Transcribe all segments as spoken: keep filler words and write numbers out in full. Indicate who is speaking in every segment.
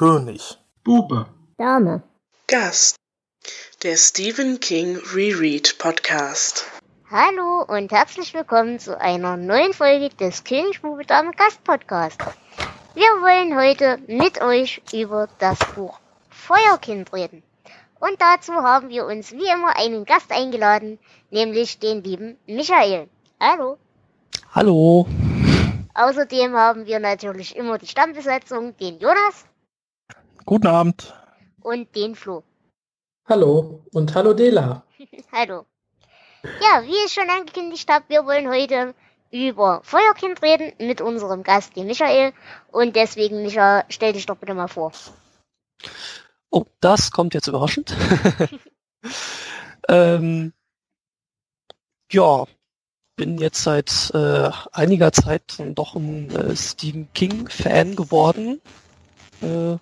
Speaker 1: König.
Speaker 2: Bube.
Speaker 3: Dame.
Speaker 4: Gast. Der Stephen King Reread Podcast.
Speaker 3: Hallo und herzlich willkommen zu einer neuen Folge des König, Bube, Dame Gast Podcast. Wir wollen heute mit euch über das Buch Feuerkind reden. Und dazu haben wir uns wie immer einen Gast eingeladen, nämlich den lieben Michael. Hallo.
Speaker 5: Hallo.
Speaker 3: Außerdem haben wir natürlich immer die Stammbesetzung, den Jonas.
Speaker 5: Guten Abend.
Speaker 3: Und den Flo.
Speaker 2: Hallo und hallo Dela.
Speaker 3: Hallo. Ja, wie ich schon angekündigt habe, wir wollen heute über Feuerkind reden mit unserem Gast, den Michael. Und deswegen, Micha, stell dich doch bitte mal vor.
Speaker 5: Oh, das kommt jetzt überraschend. ähm, ja, bin jetzt seit äh, einiger Zeit dann doch ein äh, Stephen King-Fan geworden. Äh,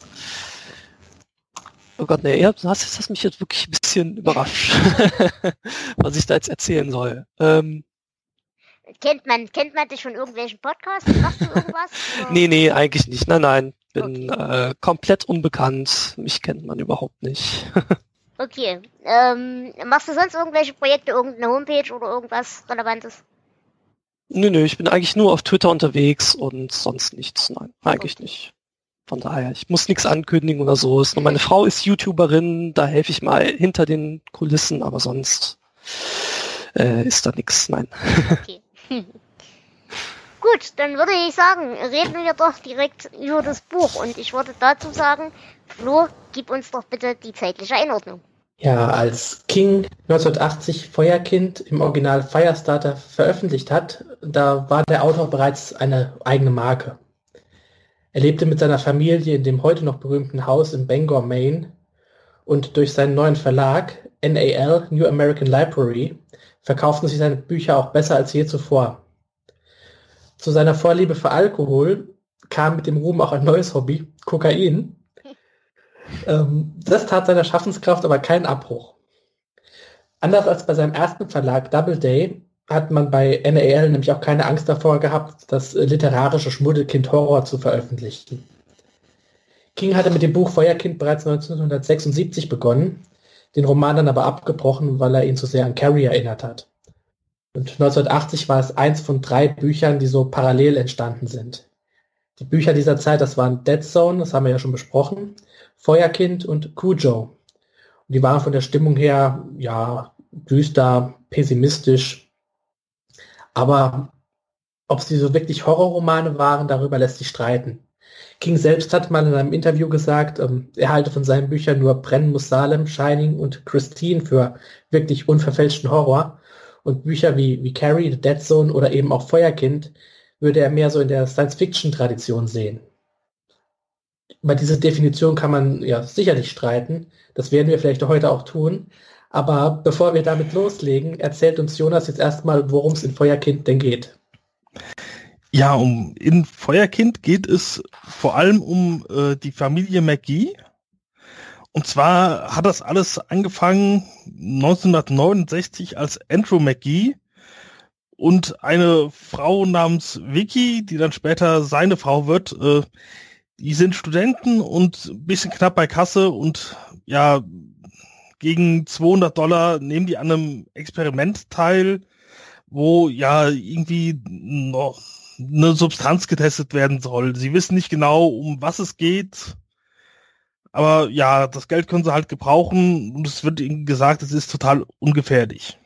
Speaker 5: oh Gott, nee, das hast mich jetzt wirklich ein bisschen überrascht, was ich da jetzt erzählen soll. Ähm,
Speaker 3: kennt man, kennt man dich von irgendwelchen Podcasts? Machst du irgendwas? Oder?
Speaker 5: Nee, nee, eigentlich nicht. Nein, nein. Bin okay. äh, komplett unbekannt. Mich kennt man überhaupt nicht.
Speaker 3: Okay. Ähm, machst du sonst irgendwelche Projekte, irgendeine Homepage oder irgendwas Relevantes?
Speaker 5: Nö, nö, ich bin eigentlich nur auf Twitter unterwegs und sonst nichts. Nein, eigentlich okay. nicht. Von daher, ich muss nichts ankündigen oder so. Nur meine Frau ist YouTuberin, da helfe ich mal hinter den Kulissen, aber sonst äh, ist da nichts. Nein.
Speaker 3: Okay. Gut, dann würde ich sagen, reden wir doch direkt über das Buch. Und ich würde dazu sagen, Flo, gib uns doch bitte die zeitliche Einordnung.
Speaker 2: Ja, als King neunzehnhundertachtzig Feuerkind im Original Firestarter veröffentlicht hat, da war der Autor bereits eine eigene Marke. Er lebte mit seiner Familie in dem heute noch berühmten Haus in Bangor, Maine, und durch seinen neuen Verlag, N A L, New American Library, verkauften sich seine Bücher auch besser als je zuvor. Zu seiner Vorliebe für Alkohol kam mit dem Ruhm auch ein neues Hobby, Kokain. Ähm, das tat seiner Schaffenskraft aber keinen Abbruch. Anders als bei seinem ersten Verlag Doubleday hat man bei N A L nämlich auch keine Angst davor gehabt, das literarische Schmuddelkind Horror zu veröffentlichen. King hatte mit dem Buch Feuerkind bereits neunzehnhundertsechsundsiebzig begonnen, den Roman dann aber abgebrochen, weil er ihn zu sehr an Carrie erinnert hat. Und neunzehnhundertachtzig war es eins von drei Büchern, die so parallel entstanden sind. Die Bücher dieser Zeit, das waren Dead Zone, das haben wir ja schon besprochen, Feuerkind und Cujo. Und die waren von der Stimmung her, ja, düster, pessimistisch. Aber ob sie so wirklich Horrorromane waren, darüber lässt sich streiten. King selbst hat mal in einem Interview gesagt, ähm, er halte von seinen Büchern nur Brennen muss Salem, Shining und Christine für wirklich unverfälschten Horror. Und Bücher wie, wie Carrie, The Dead Zone oder eben auch Feuerkind würde er mehr so in der Science-Fiction-Tradition sehen. Über diese Definition kann man ja sicherlich streiten. Das werden wir vielleicht heute auch tun. Aber bevor wir damit loslegen, erzählt uns Jonas jetzt erstmal, worum es in Feuerkind denn geht.
Speaker 1: Ja, um in Feuerkind geht es vor allem um äh, die Familie McGee. Und zwar hat das alles angefangen neunzehnhundertneunundsechzig, als Andrew McGee und eine Frau namens Vicky, die dann später seine Frau wird, äh, die sind Studenten und ein bisschen knapp bei Kasse und ja, gegen zweihundert Dollar nehmen die an einem Experiment teil, wo ja irgendwie noch eine Substanz getestet werden soll. Sie wissen nicht genau, um was es geht. Aber ja, das Geld können sie halt gebrauchen und es wird ihnen gesagt, es ist total ungefährlich.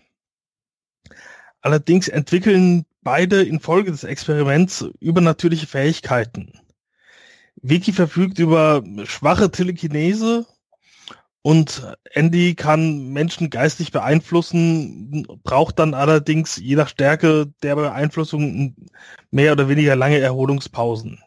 Speaker 1: Allerdings entwickeln beide infolge des Experiments übernatürliche Fähigkeiten. Vicky verfügt über schwache Telekinese und Andy kann Menschen geistig beeinflussen, braucht dann allerdings je nach Stärke der Beeinflussung mehr oder weniger lange Erholungspausen.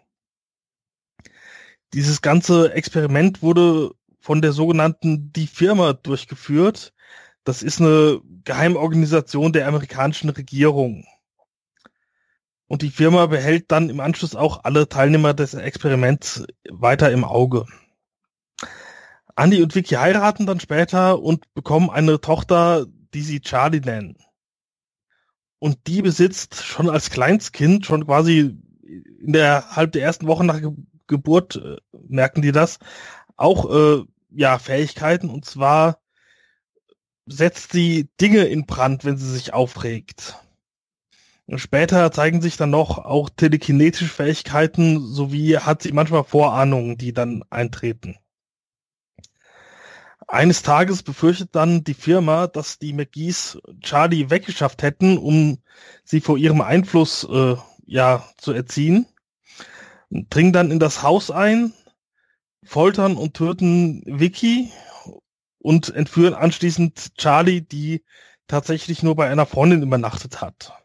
Speaker 1: Dieses ganze Experiment wurde von der sogenannten Die Firma durchgeführt. Das ist eine Geheimorganisation der amerikanischen Regierung. Und die Firma behält dann im Anschluss auch alle Teilnehmer des Experiments weiter im Auge. Andy und Vicky heiraten dann später und bekommen eine Tochter, die sie Charlie nennen. Und die besitzt schon als Kleinstkind, schon quasi in der halb der ersten Woche nach Geburt äh, merken die das, auch äh, ja Fähigkeiten, und zwar setzt sie Dinge in Brand, wenn sie sich aufregt. Und später zeigen sich dann noch auch telekinetische Fähigkeiten, sowie hat sie manchmal Vorahnungen, die dann eintreten. Eines Tages befürchtet dann die Firma, dass die McGees Charlie weggeschafft hätten, um sie vor ihrem Einfluss äh, ja zu erziehen. Dringen dann in das Haus ein, foltern und töten Vicky und entführen anschließend Charlie, die tatsächlich nur bei einer Freundin übernachtet hat.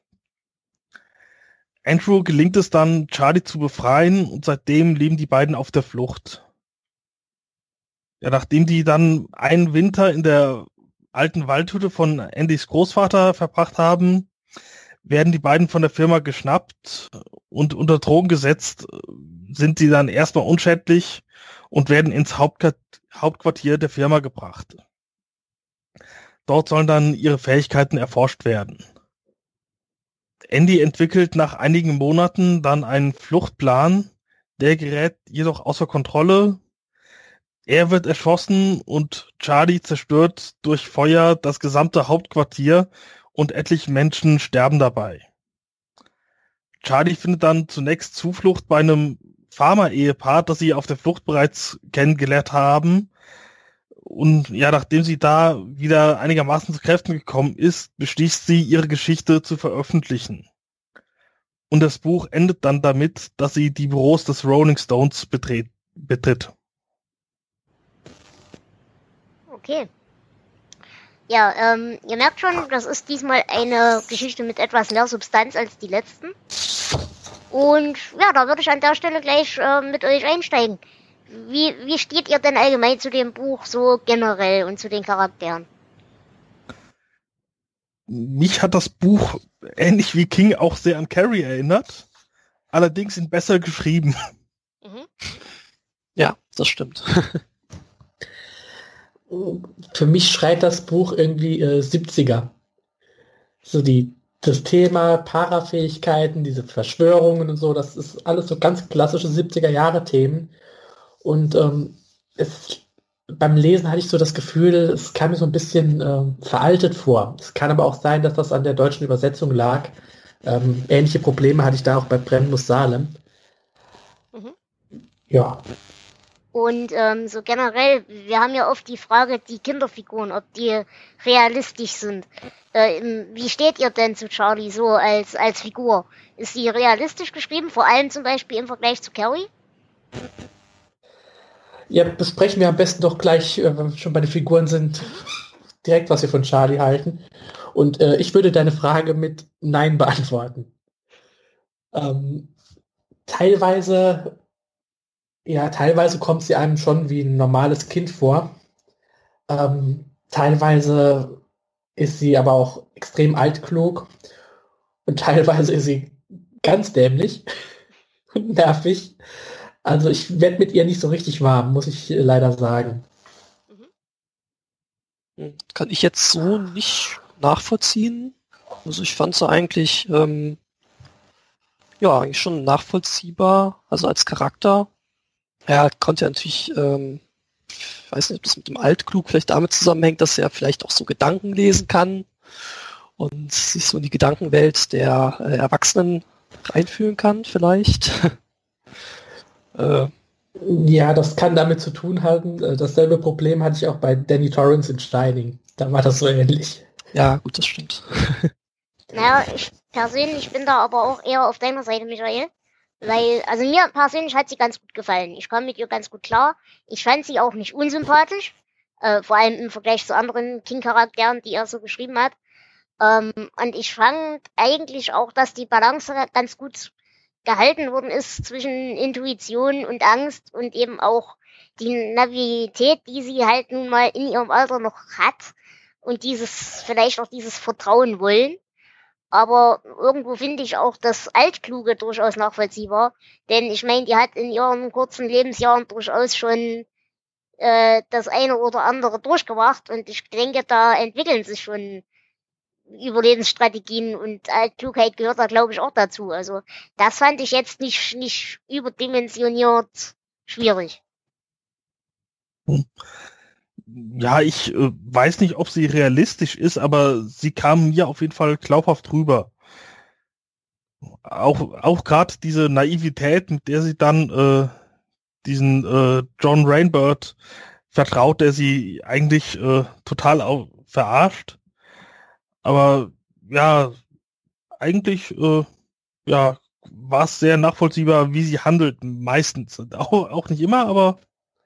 Speaker 1: Andrew gelingt es dann, Charlie zu befreien, und seitdem leben die beiden auf der Flucht. Ja, nachdem die dann einen Winter in der alten Waldhütte von Andys Großvater verbracht haben, werden die beiden von der Firma geschnappt und unter Drogen gesetzt, sind sie dann erstmal unschädlich und werden ins Hauptquart- Hauptquartier der Firma gebracht. Dort sollen dann ihre Fähigkeiten erforscht werden. Andy entwickelt nach einigen Monaten dann einen Fluchtplan, der gerät jedoch außer Kontrolle. Er wird erschossen und Charlie zerstört durch Feuer das gesamte Hauptquartier und etliche Menschen sterben dabei. Charlie findet dann zunächst Zuflucht bei einem Farmer-Ehepaar, das sie auf der Flucht bereits kennengelernt haben. Und ja, nachdem sie da wieder einigermaßen zu Kräften gekommen ist, beschließt sie, ihre Geschichte zu veröffentlichen. Und das Buch endet dann damit, dass sie die Büros des Rolling Stones betritt. betritt.
Speaker 3: Okay. Ja, ähm, ihr merkt schon, das ist diesmal eine Geschichte mit etwas mehr Substanz als die letzten. Und ja, da würde ich an der Stelle gleich äh, mit euch einsteigen. Wie, wie steht ihr denn allgemein zu dem Buch so generell und zu den Charakteren?
Speaker 1: Mich hat das Buch ähnlich wie King auch sehr an Carrie erinnert, allerdings sind besser geschrieben.
Speaker 3: Mhm.
Speaker 5: Ja, das stimmt.
Speaker 2: Für mich schreit das Buch irgendwie äh, siebziger. So die, das Thema Parafähigkeiten, diese Verschwörungen und so, das ist alles so ganz klassische siebziger-Jahre-Themen. Und ähm, es, beim Lesen hatte ich so das Gefühl, es kam mir so ein bisschen äh, veraltet vor. Es kann aber auch sein, dass das an der deutschen Übersetzung lag. Ähm, ähnliche Probleme hatte ich da auch bei Brennmus Salem.
Speaker 3: Mhm.
Speaker 2: Ja.
Speaker 3: Und ähm, so generell, wir haben ja oft die Frage, die Kinderfiguren, ob die realistisch sind. Äh, wie steht ihr denn zu Charlie so als, als Figur? Ist sie realistisch geschrieben, vor allem zum Beispiel im Vergleich zu Carrie?
Speaker 2: Ja, besprechen wir am besten doch gleich, äh, wenn wir schon bei den Figuren sind, direkt, was wir von Charlie halten. Und äh, ich würde deine Frage mit Nein beantworten. Ähm, teilweise, ja, teilweise kommt sie einem schon wie ein normales Kind vor. Ähm, teilweise ist sie aber auch extrem altklug. Und teilweise ist sie ganz dämlich und nervig. Also ich werde mit ihr nicht so richtig warm, muss ich leider sagen.
Speaker 5: Kann ich jetzt so nicht nachvollziehen. Also ich fand sie eigentlich, ähm, ja, eigentlich schon nachvollziehbar, also als Charakter. Er konnte ja natürlich, ähm, ich weiß nicht, ob das mit dem Altklug vielleicht damit zusammenhängt, dass er vielleicht auch so Gedanken lesen kann und sich so in die Gedankenwelt der äh, Erwachsenen reinfühlen kann vielleicht. äh,
Speaker 2: Ja, das kann damit zu tun haben. Dasselbe Problem hatte ich auch bei Danny Torrance in Shining. Da war das so ähnlich.
Speaker 5: ja, gut, das stimmt.
Speaker 3: Naja, ich persönlich bin da aber auch eher auf deiner Seite, Michael. Weil, also mir persönlich hat sie ganz gut gefallen. Ich kam mit ihr ganz gut klar. Ich fand sie auch nicht unsympathisch. Äh, vor allem im Vergleich zu anderen King-Charakteren, die er so geschrieben hat. Ähm, und ich fand eigentlich auch, dass die Balance ganz gut gehalten worden ist zwischen Intuition und Angst und eben auch die Naivität, die sie halt nun mal in ihrem Alter noch hat und dieses, vielleicht auch dieses Vertrauen wollen. Aber irgendwo finde ich auch das Altkluge durchaus nachvollziehbar, denn ich meine, die hat in ihren kurzen Lebensjahren durchaus schon äh, das eine oder andere durchgemacht und ich denke, da entwickeln sich schon Überlebensstrategien und äh, Klugheit gehört da, glaube ich, auch dazu. Also das fand ich jetzt nicht, nicht überdimensioniert schwierig.
Speaker 1: Ja, ich äh, weiß nicht, ob sie realistisch ist, aber sie kam mir auf jeden Fall glaubhaft rüber. Auch, auch gerade diese Naivität, mit der sie dann äh, diesen äh, John Rainbird vertraut, der sie eigentlich äh, total au- verarscht. Aber ja, eigentlich äh, ja, war es sehr nachvollziehbar, wie sie handelt, meistens. Auch, auch nicht immer, aber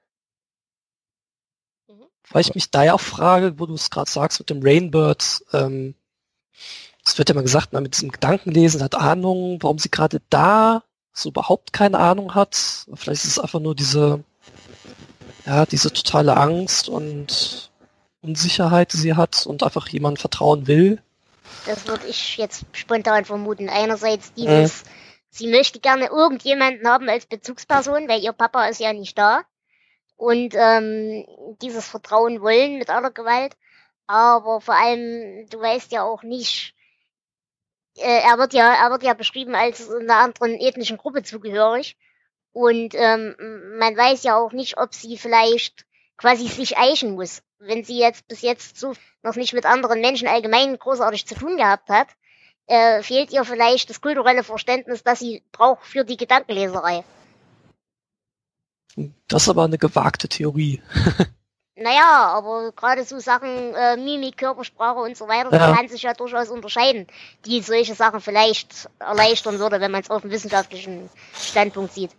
Speaker 5: Weil ich mich da ja auch frage, wo du es gerade sagst mit dem Rainbird, ähm, es wird ja mal gesagt, man mit diesem Gedankenlesen hat Ahnung, warum sie gerade da so überhaupt keine Ahnung hat. Vielleicht ist es einfach nur diese, ja, diese totale Angst und Unsicherheit, die sie hat und einfach jemandem vertrauen will.
Speaker 3: Das würde ich jetzt spontan vermuten. Einerseits dieses, mhm. sie möchte gerne irgendjemanden haben als Bezugsperson, weil ihr Papa ist ja nicht da. Und ähm, dieses Vertrauen wollen mit aller Gewalt. Aber vor allem, du weißt ja auch nicht, äh, er wird ja, er wird ja beschrieben als einer anderen ethnischen Gruppe zugehörig. Und ähm, man weiß ja auch nicht, ob sie vielleicht quasi sich eichen muss. Wenn sie jetzt bis jetzt so noch nicht mit anderen Menschen allgemein großartig zu tun gehabt hat, äh, fehlt ihr vielleicht das kulturelle Verständnis, das sie braucht für die Gedankenleserei.
Speaker 5: Das ist aber eine gewagte Theorie.
Speaker 3: Naja, aber gerade so Sachen, äh, Mimik, Körpersprache und so weiter,
Speaker 5: ja.
Speaker 3: Die kann sich ja durchaus unterscheiden, die solche Sachen vielleicht erleichtern würde, wenn man es auf dem wissenschaftlichen Standpunkt sieht.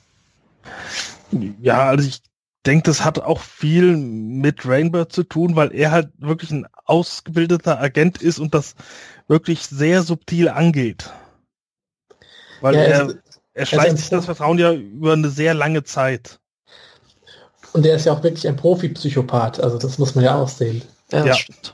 Speaker 1: Ja, also ich denke, das hat auch viel mit Rainbird zu tun, weil er halt wirklich ein ausgebildeter Agent ist und das wirklich sehr subtil angeht. Weil
Speaker 2: ja,
Speaker 1: er,
Speaker 2: es,
Speaker 1: er schleicht sich das Vertrauen ja über eine sehr lange Zeit.
Speaker 2: Und er ist ja auch wirklich ein Profi-Psychopath, also das muss man ja auch sehen.
Speaker 5: Ja, das
Speaker 1: ja.
Speaker 5: stimmt.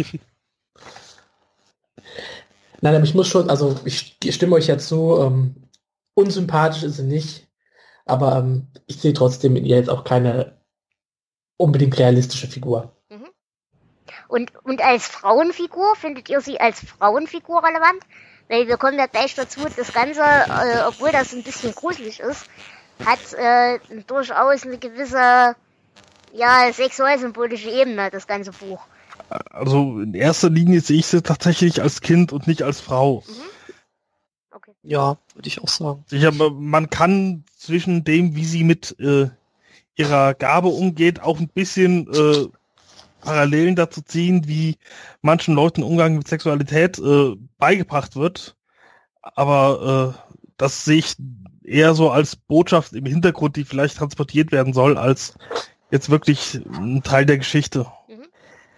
Speaker 2: Nein, aber ich muss schon, also ich, ich stimme euch ja zu, ähm, unsympathisch ist sie nicht, aber ähm, ich sehe trotzdem in ihr jetzt auch keine unbedingt realistische Figur.
Speaker 3: Mhm. Und, und als Frauenfigur, findet ihr sie als Frauenfigur relevant? Weil wir kommen ja gleich dazu, das Ganze, äh, obwohl das ein bisschen gruselig ist, hat äh, durchaus eine gewisse, ja, sexualsymbolische Ebene, das ganze Buch.
Speaker 1: Also in erster Linie sehe ich sie tatsächlich als Kind und nicht als Frau.
Speaker 3: Mhm. Okay.
Speaker 5: Ja, würde ich auch sagen.
Speaker 1: Sicher, man kann zwischen dem, wie sie mit äh, ihrer Gabe umgeht, auch ein bisschen äh, Parallelen dazu ziehen, wie manchen Leuten Umgang mit Sexualität äh, beigebracht wird. Aber äh, das sehe ich eher so als Botschaft im Hintergrund, die vielleicht transportiert werden soll, als jetzt wirklich ein Teil der Geschichte.
Speaker 3: Mhm.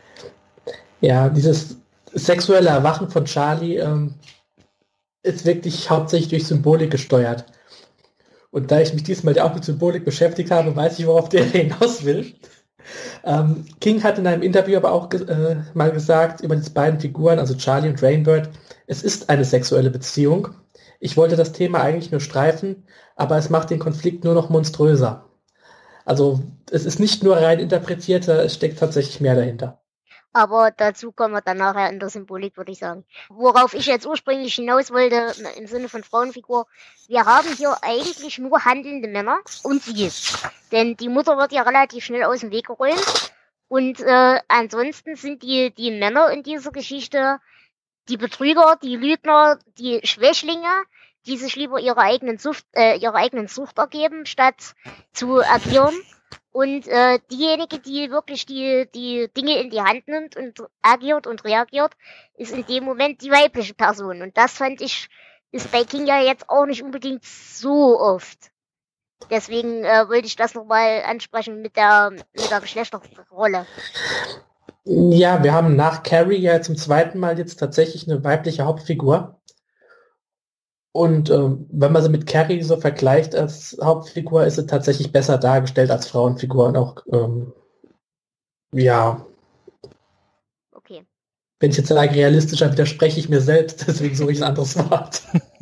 Speaker 2: Ja, dieses sexuelle Erwachen von Charlie ähm, ist wirklich hauptsächlich durch Symbolik gesteuert. Und da ich mich diesmal ja auch mit Symbolik beschäftigt habe, weiß ich, worauf der hinaus will. Ähm, King hat in einem Interview aber auch äh, mal gesagt über diese beiden Figuren, also Charlie und Rainbird, es ist eine sexuelle Beziehung. Ich wollte das Thema eigentlich nur streifen, aber es macht den Konflikt nur noch monströser. Also es ist nicht nur rein interpretierter, es steckt tatsächlich mehr dahinter.
Speaker 3: Aber dazu kommen wir dann nachher in der Symbolik, würde ich sagen. Worauf ich jetzt ursprünglich hinaus wollte, im Sinne von Frauenfigur, wir haben hier eigentlich nur handelnde Männer und sie. Denn die Mutter wird ja relativ schnell aus dem Weg geräumt. Und äh, ansonsten sind die, die Männer in dieser Geschichte die Betrüger, die Lügner, die Schwächlinge, die sich lieber ihrer eigenen Sucht, äh, ihrer eigenen Sucht ergeben, statt zu agieren. Und äh, diejenige, die wirklich die, die Dinge in die Hand nimmt und agiert und reagiert, ist in dem Moment die weibliche Person. Und das fand ich, ist bei King ja jetzt auch nicht unbedingt so oft. Deswegen äh, wollte ich das nochmal ansprechen mit der, mit der Geschlechterrolle.
Speaker 2: Ja, wir haben nach Carrie ja zum zweiten Mal jetzt tatsächlich eine weibliche Hauptfigur. Und ähm, wenn man sie mit Carrie so vergleicht als Hauptfigur, ist sie tatsächlich besser dargestellt als Frauenfigur. Und auch, ähm, ja.
Speaker 3: Okay.
Speaker 2: Wenn ich jetzt sage realistischer, widerspreche ich mir selbst, deswegen suche ich ein anderes Wort.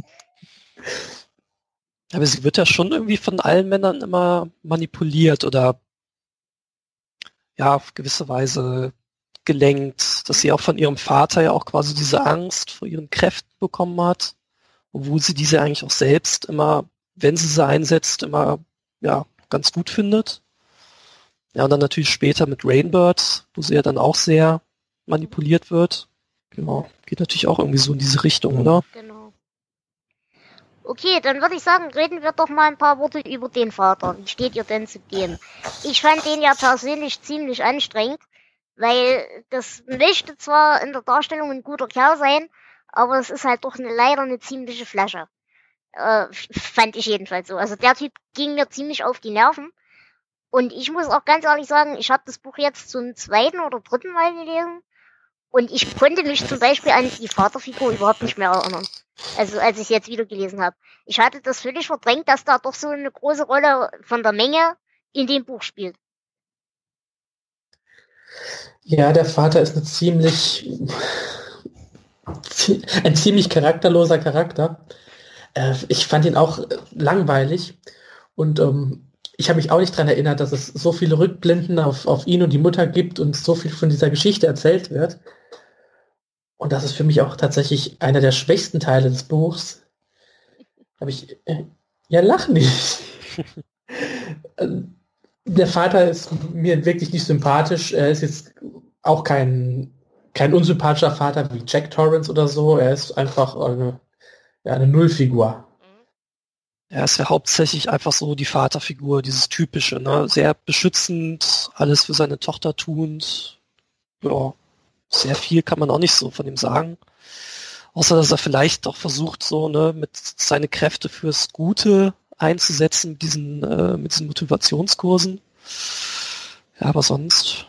Speaker 5: Aber sie wird ja schon irgendwie von allen Männern immer manipuliert oder ja, auf gewisse Weise gelenkt, dass sie auch von ihrem Vater ja auch quasi diese Angst vor ihren Kräften bekommen hat, obwohl sie diese eigentlich auch selbst immer, wenn sie sie einsetzt, immer ja ganz gut findet. Ja, und dann natürlich später mit Rainbird, wo sie ja dann auch sehr manipuliert wird. Genau, geht natürlich auch irgendwie so in diese Richtung, oder?
Speaker 3: Genau. Okay, dann würde ich sagen, reden wir doch mal ein paar Worte über den Vater. Wie steht ihr denn zu dem? Ich fand den ja persönlich ziemlich anstrengend, weil das möchte zwar in der Darstellung ein guter Kerl sein, aber es ist halt doch eine, leider eine ziemliche Flasche. Äh, fand ich jedenfalls so. Also der Typ ging mir ziemlich auf die Nerven. Und ich muss auch ganz ehrlich sagen, ich habe das Buch jetzt zum zweiten oder dritten Mal gelesen. Und ich konnte mich zum Beispiel an die Vaterfigur überhaupt nicht mehr erinnern. Also als ich es jetzt wieder gelesen habe. Ich hatte das völlig verdrängt, dass da doch so eine große Rolle von der Menge in dem Buch spielt.
Speaker 2: Ja, der Vater ist eine ziemlich, ein ziemlich charakterloser Charakter. Äh, ich fand ihn auch langweilig. Und ähm, ich habe mich auch nicht daran erinnert, dass es so viele Rückblenden auf, auf ihn und die Mutter gibt und so viel von dieser Geschichte erzählt wird. Und das ist für mich auch tatsächlich einer der schwächsten Teile des Buchs. Habe ich, äh, ja, lach nicht. Der Vater ist mir wirklich nicht sympathisch. Er ist jetzt auch kein, kein unsympathischer Vater wie Jack Torrance oder so. Er ist einfach eine, ja, eine Nullfigur.
Speaker 5: Er ist ja hauptsächlich einfach so die Vaterfigur, dieses typische, ne? Sehr beschützend, alles für seine Tochter tuend. Ja, sehr viel kann man auch nicht so von ihm sagen. Außer, dass er vielleicht doch versucht, so, ne, mit seine Kräfte fürs Gute einzusetzen, mit diesen, äh, mit diesen Motivationskursen. Ja, aber sonst,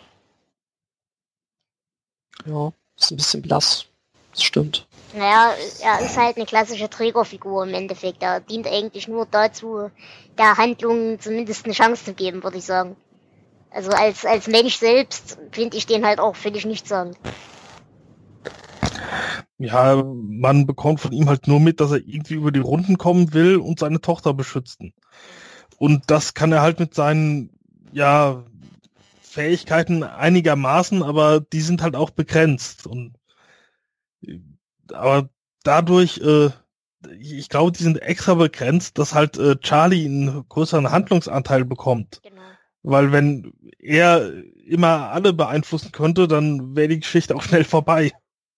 Speaker 5: ja, ist ein bisschen blass. Das stimmt.
Speaker 3: Naja, er ist halt eine klassische Trägerfigur im Endeffekt. Er dient eigentlich nur dazu, der Handlung zumindest eine Chance zu geben, würde ich sagen. Also als, als Mensch selbst finde ich den halt auch völlig nichtssagend.
Speaker 1: Ja, man bekommt von ihm halt nur mit, dass er irgendwie über die Runden kommen will und seine Tochter beschützen. Und das kann er halt mit seinen, ja, Fähigkeiten einigermaßen, aber die sind halt auch begrenzt. Und aber dadurch, äh, ich glaube, die sind extra begrenzt, dass halt äh, Charlie einen größeren Handlungsanteil bekommt.
Speaker 3: Genau.
Speaker 1: Weil wenn er immer alle beeinflussen könnte, dann wäre die Geschichte auch schnell vorbei.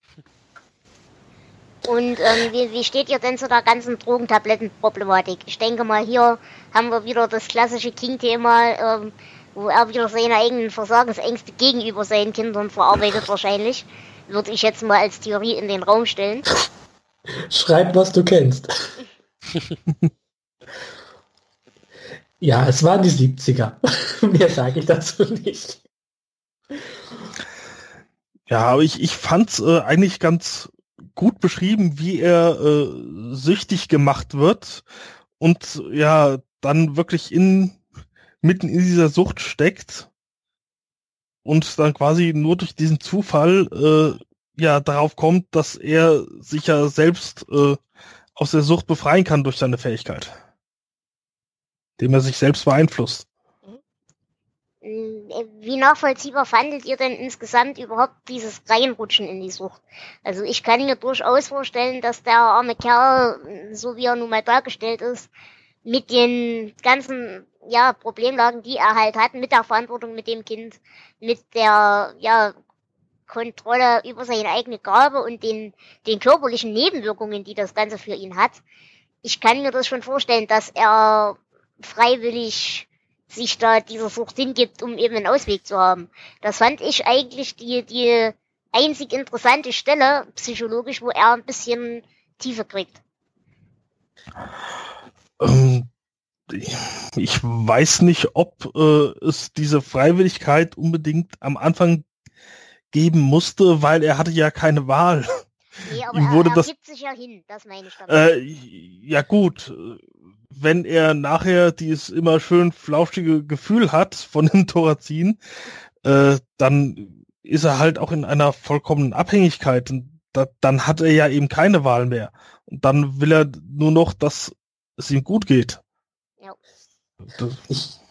Speaker 3: Und ähm, wie, wie steht ihr denn zu der ganzen Drogentablettenproblematik? Ich denke mal, hier haben wir wieder das klassische King-Thema, ähm, wo er wieder seine eigenen Versagensängste gegenüber seinen Kindern verarbeitet wahrscheinlich. Würde ich jetzt mal als Theorie in den Raum stellen.
Speaker 2: Schreib, was du kennst. Ja, es waren die siebziger. Mehr sage ich dazu nicht.
Speaker 1: Ja, aber ich, ich fand's äh, eigentlich ganz gut beschrieben, wie er äh, süchtig gemacht wird und ja, dann wirklich in mitten in dieser Sucht steckt. Und dann quasi nur durch diesen Zufall äh, ja darauf kommt, dass er sich ja selbst äh, aus der Sucht befreien kann durch seine Fähigkeit. Indem er sich selbst beeinflusst.
Speaker 3: Wie nachvollziehbar fandet ihr denn insgesamt überhaupt dieses Reinrutschen in die Sucht? Also ich kann mir durchaus vorstellen, dass der arme Kerl, so wie er nun mal dargestellt ist, mit den ganzen ja, Problemlagen, die er halt hat, mit der Verantwortung mit dem Kind, mit der ja, Kontrolle über seine eigene Gabe und den, den körperlichen Nebenwirkungen, die das Ganze für ihn hat. Ich kann mir das schon vorstellen, dass er freiwillig sich da dieser Sucht hingibt, um eben einen Ausweg zu haben. Das fand ich eigentlich die, die einzig interessante Stelle, psychologisch, wo er ein bisschen Tiefe kriegt.
Speaker 1: Ähm, ich weiß nicht, ob äh, es diese Freiwilligkeit unbedingt am Anfang geben musste, weil er hatte ja keine Wahl.
Speaker 3: Nee, aber
Speaker 1: Ihm
Speaker 3: er,
Speaker 1: wurde
Speaker 3: er
Speaker 1: das,
Speaker 3: gibt sich ja hin, das meine ich damit.
Speaker 1: äh, ja gut, wenn er nachher dieses immer schön flauschige Gefühl hat von dem Thorazin, äh, dann ist er halt auch in einer vollkommenen Abhängigkeit und da, dann hat er ja eben keine Wahl mehr. Und dann will er nur noch, dass es ihm gut geht.
Speaker 3: Ja.
Speaker 1: Das,
Speaker 2: Ich,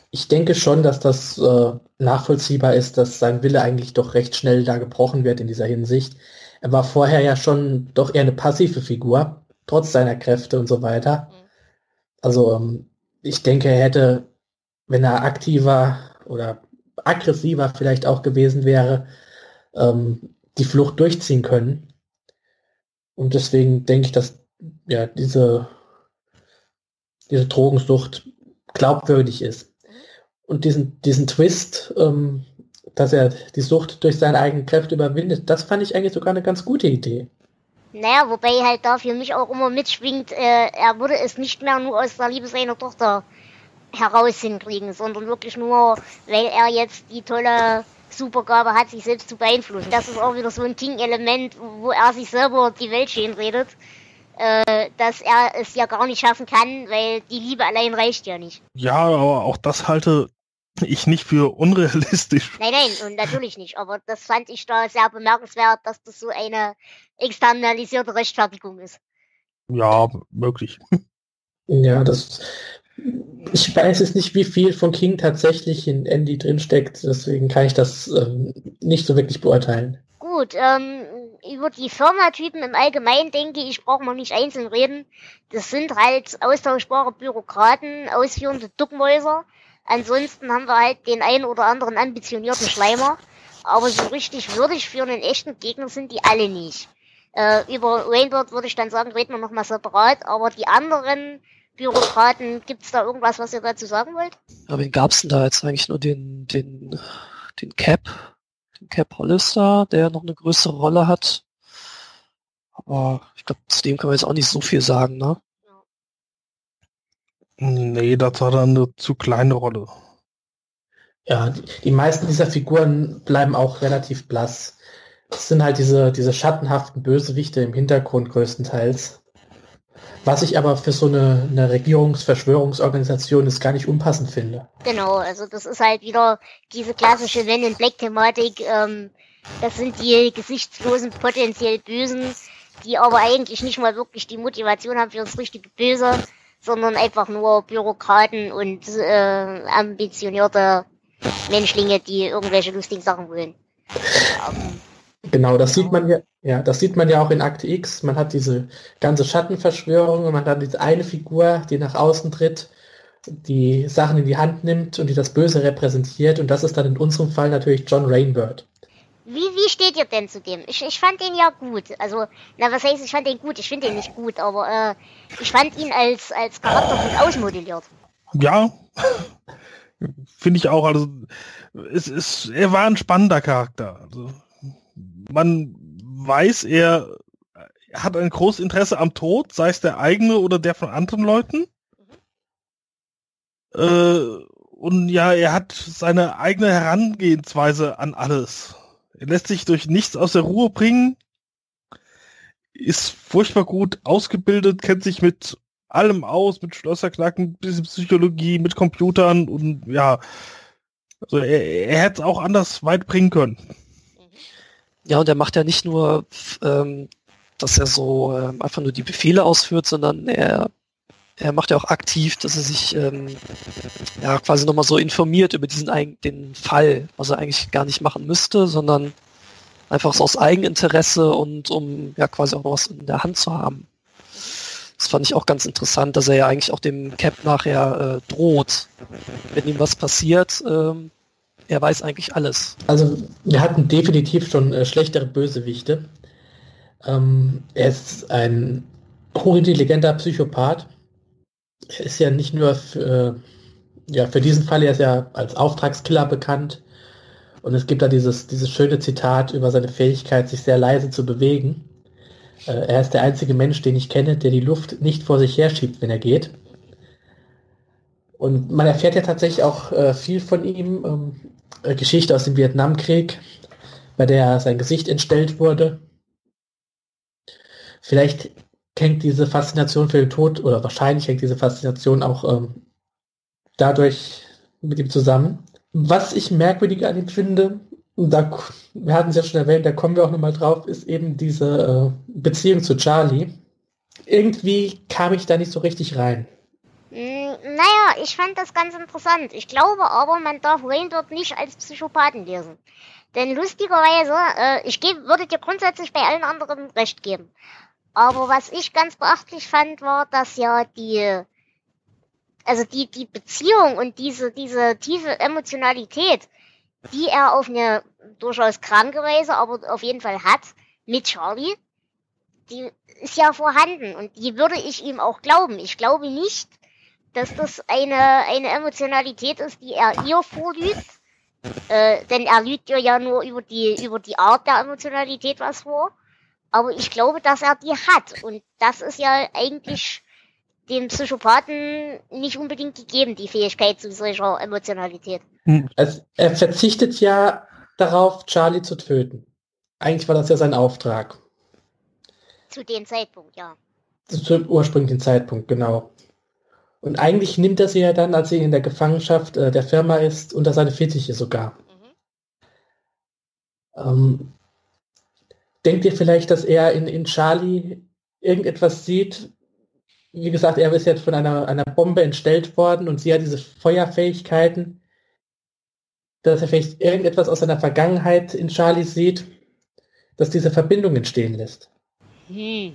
Speaker 2: ich denke schon, dass das äh, nachvollziehbar ist, dass sein Wille eigentlich doch recht schnell da gebrochen wird in dieser Hinsicht. Er war vorher ja schon doch eher eine passive Figur, trotz seiner Kräfte und so weiter. Also ähm, ich denke, er hätte, wenn er aktiver oder aggressiver vielleicht auch gewesen wäre, ähm, die Flucht durchziehen können. Und deswegen denke ich, dass ja diese, diese Drogensucht glaubwürdig ist. Und diesen, diesen Twist, ähm, dass er die Sucht durch seine eigenen Kräfte überwindet, das fand ich eigentlich sogar eine ganz gute Idee.
Speaker 3: Naja, wobei halt da für mich auch immer mitschwingt, äh, er würde es nicht mehr nur aus der Liebe seiner Tochter heraus hinkriegen, sondern wirklich nur, weil er jetzt die tolle Supergabe hat, sich selbst zu beeinflussen. Das ist auch wieder so ein King-Element, wo er sich selber die Welt schön redet, äh, dass er es ja gar nicht schaffen kann, weil die Liebe allein reicht ja nicht.
Speaker 1: Ja, aber auch das halte ich nicht für unrealistisch.
Speaker 3: Nein, nein, und natürlich nicht. Aber das fand ich da sehr bemerkenswert, dass das so eine externalisierte Rechtfertigung ist.
Speaker 1: Ja, möglich.
Speaker 2: Ja, das... Ich weiß jetzt nicht, wie viel von King tatsächlich in Andy drinsteckt, deswegen kann ich das ähm, nicht so wirklich beurteilen.
Speaker 3: Gut, ähm, über die Firma-Typen im Allgemeinen denke ich, brauchen wir nicht einzeln reden. Das sind halt austauschbare Bürokraten, ausführende Duckmäuser. Ansonsten haben wir halt den einen oder anderen ambitionierten Schleimer. Aber so richtig würdig für einen echten Gegner sind die alle nicht. Äh, über Rainbird würde ich dann sagen, reden wir nochmal separat, aber die anderen Bürokraten, gibt's da irgendwas, was ihr dazu sagen wollt?
Speaker 5: Ja, wen gab's denn da jetzt eigentlich nur den, den, den Cap, den Cap Hollister, der noch eine größere Rolle hat. Aber ich glaube, zu dem kann man jetzt auch nicht so viel sagen, ne?
Speaker 1: Nee, das war dann eine zu kleine Rolle.
Speaker 2: Ja, die, die meisten dieser Figuren bleiben auch relativ blass. Es sind halt diese, diese schattenhaften Bösewichte im Hintergrund größtenteils. Was ich aber für so eine, eine Regierungsverschwörungsorganisation ist gar nicht unpassend finde.
Speaker 3: Genau, also das ist halt wieder diese klassische Men in Black Thematik. Ähm, das sind die gesichtslosen, potenziell Bösen, die aber eigentlich nicht mal wirklich die Motivation haben für das richtige Böse, sondern einfach nur Bürokraten und äh, ambitionierte Menschlinge, die irgendwelche lustigen Sachen wollen. Ähm,
Speaker 2: Genau, das sieht man ja, ja, das sieht man ja auch in Akte X. Man hat diese ganze Schattenverschwörung und man hat diese eine Figur, die nach außen tritt, die Sachen in die Hand nimmt und die das Böse repräsentiert. Und das ist dann in unserem Fall natürlich John Rainbird.
Speaker 3: Wie, wie steht ihr denn zu dem? Ich, ich fand den ja gut. Also, na, was heißt, ich fand den gut? Ich finde den nicht gut, aber äh, ich fand ihn als, als Charakter gut ausmodelliert.
Speaker 1: Ja, finde ich auch. Also, es ist, er war ein spannender Charakter. Also, man weiß, er hat ein großes Interesse am Tod, sei es der eigene oder der von anderen Leuten. Mhm. Äh, und ja, er hat seine eigene Herangehensweise an alles. Er lässt sich durch nichts aus der Ruhe bringen, ist furchtbar gut ausgebildet, kennt sich mit allem aus, mit Schlösserknacken, bisschen Psychologie, mit Computern und ja, also er, er hätte es auch anders weit bringen können.
Speaker 5: Ja, und er macht ja nicht nur, ähm, dass er so ähm, einfach nur die Befehle ausführt, sondern er, er macht ja auch aktiv, dass er sich ähm, ja quasi nochmal so informiert über diesen den Fall, was er eigentlich gar nicht machen müsste, sondern einfach so aus Eigeninteresse und um ja quasi auch noch was in der Hand zu haben. Das fand ich auch ganz interessant, dass er ja eigentlich auch dem Cap nachher äh, droht, wenn ihm was passiert. Ähm, er weiß eigentlich alles.
Speaker 2: Also wir hatten definitiv schon äh, schlechtere Bösewichte. Ähm, er ist ein hochintelligenter Psychopath. Er ist ja nicht nur für, äh, ja, für diesen Fall, er ist ja als Auftragskiller bekannt. Und es gibt da dieses, dieses schöne Zitat über seine Fähigkeit, sich sehr leise zu bewegen. Äh, er ist der einzige Mensch, den ich kenne, der die Luft nicht vor sich herschiebt, wenn er geht. Und man erfährt ja tatsächlich auch äh, viel von ihm. Ähm, äh, Geschichte aus dem Vietnamkrieg, bei der sein Gesicht entstellt wurde. Vielleicht hängt diese Faszination für den Tod, oder wahrscheinlich hängt diese Faszination auch ähm, dadurch mit ihm zusammen. Was ich merkwürdig an ihm finde, da, wir hatten es ja schon erwähnt, da kommen wir auch nochmal drauf, ist eben diese äh, Beziehung zu Charlie. Irgendwie kam ich da nicht so richtig rein.
Speaker 3: Naja, Ja, ich fand das ganz interessant. Ich glaube aber, man darf Wayne dort nicht als Psychopathen lesen. Denn lustigerweise, äh, ich geb, würde dir grundsätzlich bei allen anderen recht geben. Aber was ich ganz beachtlich fand, war, dass ja die, also die, die Beziehung und diese, diese tiefe Emotionalität, die er auf eine durchaus kranke Weise, aber auf jeden Fall hat, mit Charlie, die ist ja vorhanden und die würde ich ihm auch glauben. Ich glaube nicht, dass das eine, eine Emotionalität ist, die er ihr vorlügt, äh, denn er lügt ihr ja nur über die, über die Art der Emotionalität was vor. Aber ich glaube, dass er die hat und das ist ja eigentlich dem Psychopathen nicht unbedingt gegeben, die Fähigkeit zu solcher Emotionalität.
Speaker 2: Also er verzichtet ja darauf, Charlie zu töten. Eigentlich war das ja sein Auftrag.
Speaker 3: Zu dem Zeitpunkt, ja.
Speaker 2: Zum ursprünglichen Zeitpunkt, genau. Und eigentlich nimmt er sie ja dann, als sie in der Gefangenschaft äh, der Firma ist, unter seine Fittiche sogar. Mhm. Ähm, denkt ihr vielleicht, dass er in, in Charlie irgendetwas sieht? Wie gesagt, er ist jetzt von einer, einer Bombe entstellt worden und sie hat diese Feuerfähigkeiten, dass er vielleicht irgendetwas aus seiner Vergangenheit in Charlie sieht, dass diese Verbindung entstehen lässt.
Speaker 3: Hm.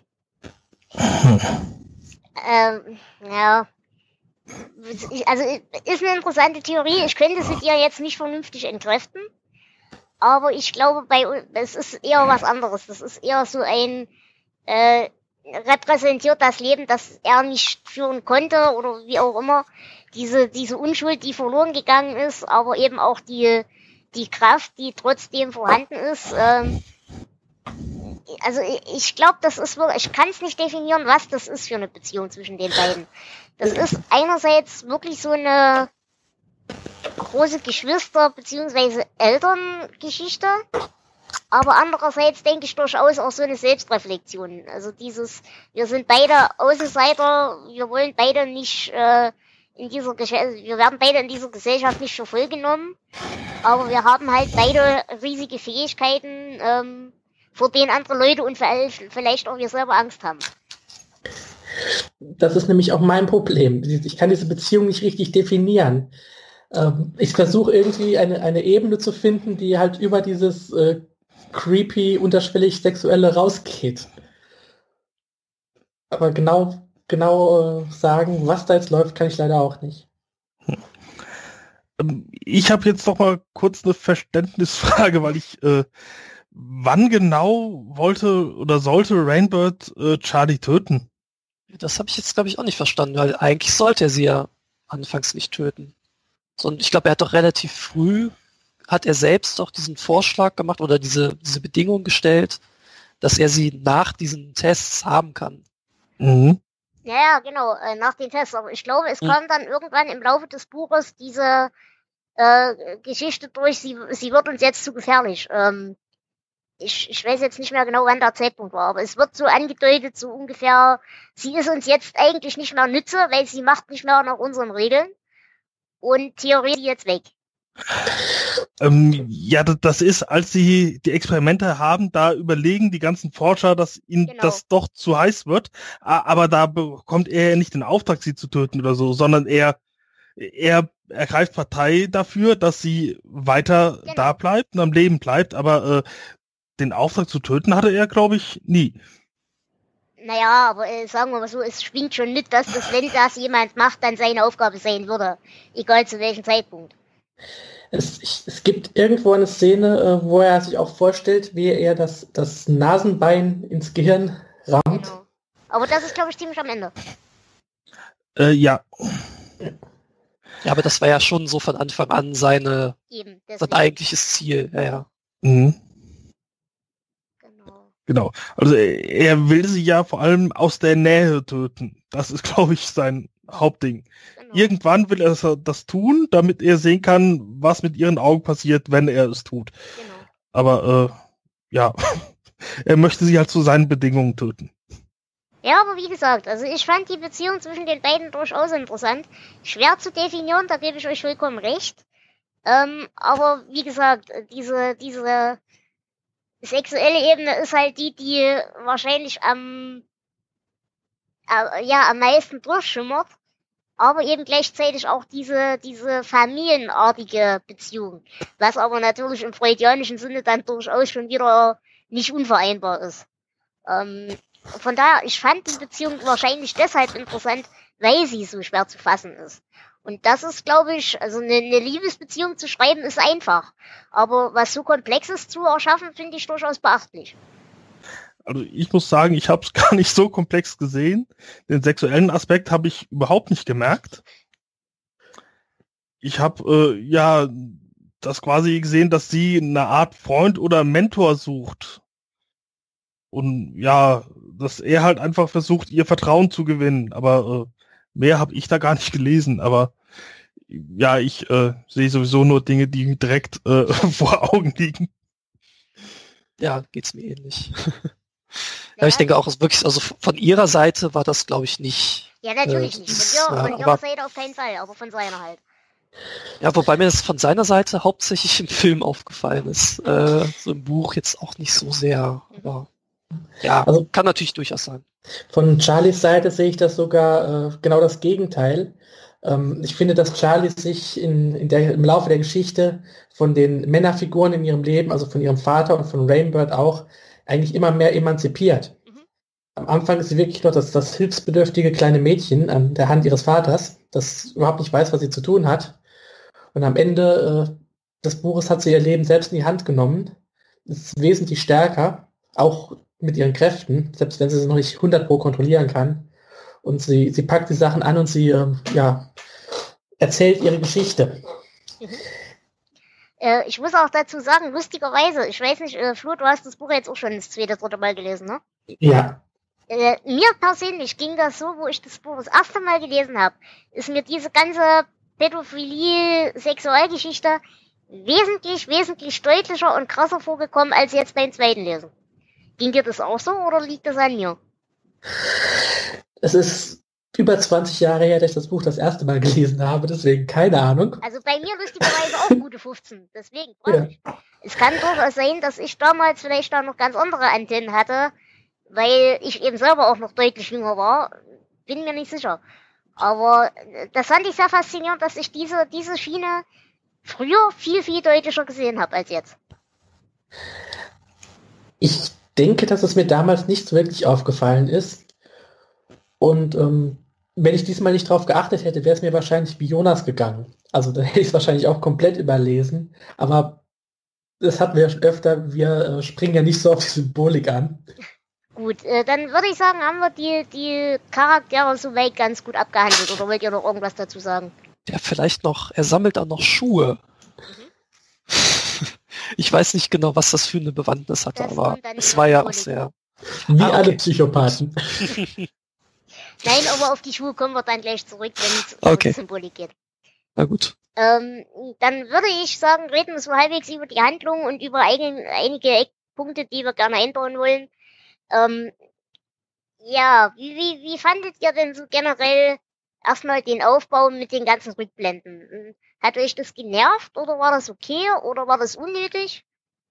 Speaker 3: ähm, ja. Ich, also, ist eine interessante Theorie. Ich könnte sie dir jetzt nicht vernünftig entkräften. Aber ich glaube, bei es ist eher was anderes. Das ist eher so ein, äh, repräsentiert das Leben, das er nicht führen konnte oder wie auch immer. Diese, diese Unschuld, die verloren gegangen ist, aber eben auch die, die Kraft, die trotzdem vorhanden ist. Ähm, also ich glaube, das ist wirklich, ich kann es nicht definieren, was das ist für eine Beziehung zwischen den beiden. Das ist einerseits wirklich so eine große Geschwister- bzw. Elterngeschichte, aber andererseits denke ich durchaus auch so eine Selbstreflexion. Also dieses, wir sind beide Außenseiter, wir wollen beide nicht äh, in dieser Gesellschaft, wir werden beide in dieser Gesellschaft nicht für voll genommen, aber wir haben halt beide riesige Fähigkeiten, ähm, vor denen andere Leute und vielleicht auch wir selber Angst haben.
Speaker 2: Das ist nämlich auch mein Problem. Ich kann diese Beziehung nicht richtig definieren. Ähm, ich versuche irgendwie eine, eine Ebene zu finden, die halt über dieses äh, creepy, unterschwellig Sexuelle rausgeht. Aber genau, genau äh, sagen, was da jetzt läuft, kann ich leider auch nicht.
Speaker 1: Ich habe jetzt noch mal kurz eine Verständnisfrage, weil ich äh, wann genau wollte oder sollte Rainbird äh, Charlie töten?
Speaker 5: Das habe ich jetzt, glaube ich, auch nicht verstanden, weil eigentlich sollte er sie ja anfangs nicht töten. Sondern ich glaube, er hat doch relativ früh, hat er selbst doch diesen Vorschlag gemacht oder diese, diese Bedingung gestellt, dass er sie nach diesen Tests haben kann.
Speaker 1: Mhm.
Speaker 3: Ja, ja, genau, äh, nach den Tests. Aber ich glaube, es mhm. kam dann irgendwann im Laufe des Buches diese äh, Geschichte durch, sie, sie wird uns jetzt zu gefährlich. Ähm, ich, ich weiß jetzt nicht mehr genau, wann der Zeitpunkt war, aber es wird so angedeutet, so ungefähr, sie ist uns jetzt eigentlich nicht mehr nütze, weil sie macht nicht mehr nach unseren Regeln. Und theoretisch jetzt weg.
Speaker 1: Ähm, ja, das ist, als sie die Experimente haben, da überlegen die ganzen Forscher, dass ihnen genau. das doch zu heiß wird. Aber da bekommt er nicht den Auftrag, sie zu töten oder so, sondern er, er ergreift Partei dafür, dass sie weiter genau. da bleibt und am Leben bleibt. Aber äh, den Auftrag zu töten hatte er, glaube ich, nie.
Speaker 3: Naja, aber äh, sagen wir mal so, es schwingt schon mit, dass das, wenn das jemand macht, dann seine Aufgabe sein würde. Egal zu welchem Zeitpunkt.
Speaker 2: Es, ich, es gibt irgendwo eine Szene, äh, wo er sich auch vorstellt, wie er das, das Nasenbein ins Gehirn rammt.
Speaker 3: Genau. Aber das ist, glaube ich, ziemlich am Ende.
Speaker 1: Äh, ja.
Speaker 5: Ja, aber das war ja schon so von Anfang an seine,
Speaker 3: Eben,
Speaker 5: sein eigentliches Ziel. Ja, ja.
Speaker 1: Mhm. Genau. Also er will sie ja vor allem aus der Nähe töten. Das ist, glaube ich, sein Hauptding. Genau. Irgendwann will er das tun, damit er sehen kann, was mit ihren Augen passiert, wenn er es tut. Genau. Aber äh, ja, er möchte sie halt zu seinen Bedingungen töten.
Speaker 3: Ja, aber wie gesagt, also ich fand die Beziehung zwischen den beiden durchaus interessant. Schwer zu definieren, da gebe ich euch vollkommen recht. Ähm, aber wie gesagt, diese, diese sexuelle Ebene ist halt die, die wahrscheinlich am, äh, ja, am meisten durchschimmert. aber eben gleichzeitig auch diese, diese familienartige Beziehung, was aber natürlich im freudianischen Sinne dann durchaus schon wieder nicht unvereinbar ist. Ähm, von daher, ich fand die Beziehung wahrscheinlich deshalb interessant, weil sie so schwer zu fassen ist. Und das ist, glaube ich, also eine, eine Liebesbeziehung zu schreiben ist einfach. Aber was so Komplexes zu erschaffen, finde ich durchaus beachtlich.
Speaker 1: Also ich muss sagen, ich habe es gar nicht so komplex gesehen. Den sexuellen Aspekt habe ich überhaupt nicht gemerkt. Ich habe äh, ja das quasi gesehen, dass sie eine Art Freund oder Mentor sucht. Und ja, dass er halt einfach versucht, ihr Vertrauen zu gewinnen. Aber äh, mehr habe ich da gar nicht gelesen. Aber ja, ich äh, sehe sowieso nur Dinge, die direkt äh, vor Augen liegen.
Speaker 5: Ja, geht's mir ähnlich. Ja, ich denke auch, es wirklich, also von ihrer Seite war das, glaube ich, nicht.
Speaker 3: Ja, natürlich
Speaker 5: äh,
Speaker 3: nicht. Von, ihr,
Speaker 5: ja,
Speaker 3: von ihrer
Speaker 5: aber,
Speaker 3: Seite auf keinen Fall, aber von seiner halt.
Speaker 5: Ja, wobei mir das von seiner Seite hauptsächlich im Film aufgefallen ist. Äh, so im Buch jetzt auch nicht so sehr. Aber ja,
Speaker 2: Also,
Speaker 5: kann natürlich durchaus sein.
Speaker 2: von Charlies Seite sehe ich das sogar äh, genau das Gegenteil. Ähm, ich finde, dass Charlie sich in, in der, im Laufe der Geschichte von den Männerfiguren in ihrem Leben, also von ihrem Vater und von Rainbird auch, eigentlich immer mehr emanzipiert. Mhm. Am Anfang ist sie wirklich noch das, das hilfsbedürftige kleine Mädchen an der Hand ihres Vaters, das überhaupt nicht weiß, was sie zu tun hat. Und am Ende äh, des Buches hat sie ihr Leben selbst in die Hand genommen, ist wesentlich stärker, auch mit ihren Kräften, selbst wenn sie sie noch nicht hundert Pro kontrollieren kann. Und sie, sie packt die Sachen an und sie äh, ja, erzählt ihre Geschichte.
Speaker 3: Mhm. Äh, ich muss auch dazu sagen, lustigerweise, ich weiß nicht, äh, Flo, du hast das Buch jetzt auch schon das zweite, dritte Mal gelesen, ne?
Speaker 2: Ja.
Speaker 3: Äh, mir persönlich ging das so, wo ich das Buch das erste Mal gelesen habe, ist mir diese ganze Pädophilie-Sexualgeschichte wesentlich, wesentlich deutlicher und krasser vorgekommen, als jetzt beim zweiten Lesen. Ging dir das auch so, oder liegt das an mir?
Speaker 2: Es ist über zwanzig Jahre her, dass ich das Buch das erste Mal gelesen habe, deswegen keine Ahnung.
Speaker 3: Also bei mir lustigerweise auch gute fünfzehn, deswegen freue ich. Ja. Es kann durchaus sein, dass ich damals vielleicht da noch ganz andere Antennen hatte, weil ich eben selber auch noch deutlich jünger war. Bin mir nicht sicher. Aber das fand ich sehr faszinierend, dass ich diese, diese Schiene früher viel, viel deutlicher gesehen habe als jetzt.
Speaker 2: Ich denke, dass es mir damals nicht so wirklich aufgefallen ist. Und ähm, wenn ich diesmal nicht drauf geachtet hätte, wäre es mir wahrscheinlich wie Jonas gegangen. Also dann hätte ich es wahrscheinlich auch komplett überlesen. Aber das hatten wir ja schon öfter. Wir äh, springen ja nicht so auf die Symbolik an.
Speaker 3: Gut, äh, dann würde ich sagen, haben wir die, die Charaktere soweit ganz gut abgehandelt. Oder wollt ihr noch irgendwas dazu sagen?
Speaker 5: Ja, vielleicht noch, er sammelt auch noch Schuhe. Mhm. Ich weiß nicht genau, was das für eine Bewandtnis hatte, das aber es war ja auch sehr...
Speaker 2: Wie ah, okay. alle Psychopathen.
Speaker 3: Nein, aber auf die Schuhe kommen wir dann gleich zurück, wenn es
Speaker 5: okay.
Speaker 3: um die Symbolik geht.
Speaker 5: Na gut.
Speaker 3: Ähm, dann würde ich sagen, reden wir so halbwegs über die Handlung und über ein, einige Eckpunkte, die wir gerne einbauen wollen. Ähm, ja, wie, wie, wie fandet ihr denn so generell erstmal den Aufbau mit den ganzen Rückblenden? Hat euch das genervt oder war das okay oder war das unnötig?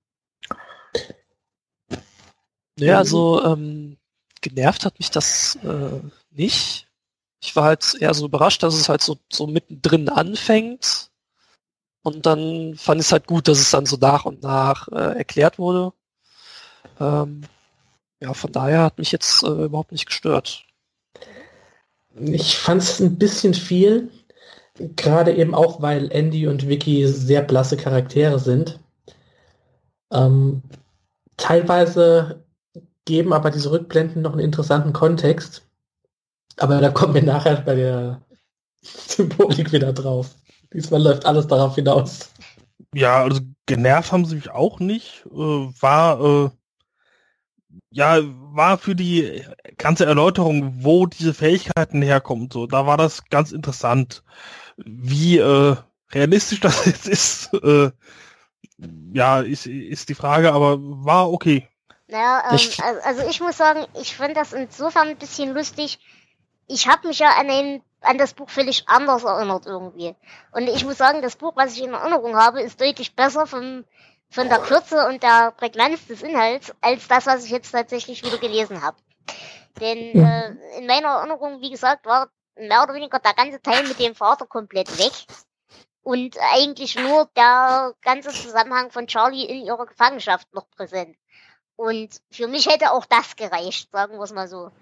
Speaker 5: Ja, also ähm, genervt hat mich das äh, nicht. Ich war halt eher so überrascht, dass es halt so, so mittendrin anfängt. Und dann fand ich es halt gut, dass es dann so nach und nach äh, erklärt wurde. Ähm, ja, von daher hat mich jetzt äh, überhaupt nicht gestört.
Speaker 2: Ich fand es ein bisschen viel. Gerade eben auch, weil Andy und Vicky sehr blasse Charaktere sind. Ähm, teilweise geben aber diese Rückblenden noch einen interessanten Kontext. Aber da kommen wir nachher bei der Symbolik wieder drauf. Diesmal läuft alles darauf hinaus.
Speaker 1: Ja, also genervt haben sie mich auch nicht. Äh, war, äh, ja, war für die ganze Erläuterung, wo diese Fähigkeiten herkommen, so, da war das ganz interessant. Wie äh, realistisch das jetzt ist, äh, ja, ist, ist die Frage, aber war okay.
Speaker 3: Naja, ähm, ich, also ich muss sagen, ich fand das insofern ein bisschen lustig. Ich habe mich ja an, ein, an das Buch völlig anders erinnert irgendwie. Und ich muss sagen, das Buch, was ich in Erinnerung habe, ist deutlich besser vom, von der Kürze und der Prägnanz des Inhalts, als das, was ich jetzt tatsächlich wieder gelesen habe. Denn äh, in meiner Erinnerung, wie gesagt, war mehr oder weniger der ganze Teil mit dem Vater komplett weg. Und eigentlich nur der ganze Zusammenhang von Charlie in ihrer Gefangenschaft noch präsent. Und für mich hätte auch das gereicht, sagen wir es mal so.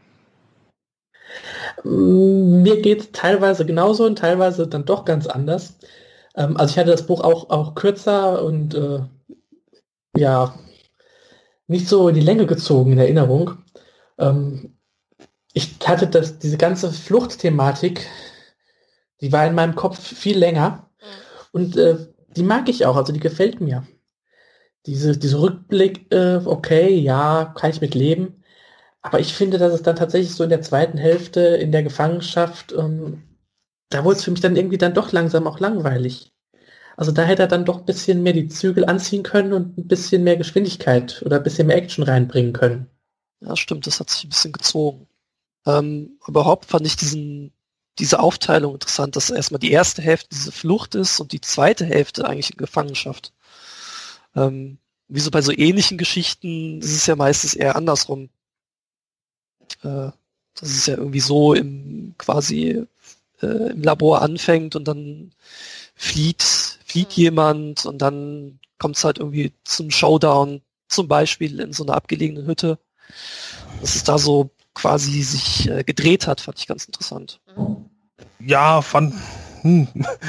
Speaker 2: Mir geht es teilweise genauso und teilweise dann doch ganz anders. Ähm, also ich hatte das Buch auch, auch kürzer und äh, ja, nicht so in die Länge gezogen in Erinnerung. Ähm, ich hatte das, diese ganze Fluchtthematik, die war in meinem Kopf viel länger. Und äh, die mag ich auch, also die gefällt mir. Diese, diese Rückblick, äh, okay, ja, kann ich mit leben. Aber ich finde, dass es dann tatsächlich so in der zweiten Hälfte in der Gefangenschaft, ähm, da wurde es für mich dann irgendwie dann doch langsam auch langweilig. Also da hätte er dann doch ein bisschen mehr die Zügel anziehen können und ein bisschen mehr Geschwindigkeit oder ein bisschen mehr Action reinbringen können.
Speaker 5: Ja, stimmt, das hat sich ein bisschen gezogen. Ähm, überhaupt fand ich diesen diese Aufteilung interessant, dass erstmal die erste Hälfte diese Flucht ist und die zweite Hälfte eigentlich in Gefangenschaft. Ähm, wie so bei so ähnlichen Geschichten ist es ja meistens eher andersrum. Äh, dass es ja irgendwie so im quasi äh, im Labor anfängt und dann flieht, flieht jemand und dann kommt es halt irgendwie zum Showdown, zum Beispiel in so einer abgelegenen Hütte. Dass es da so quasi sich äh, gedreht hat, fand ich ganz interessant.
Speaker 1: Ja, fand, hm,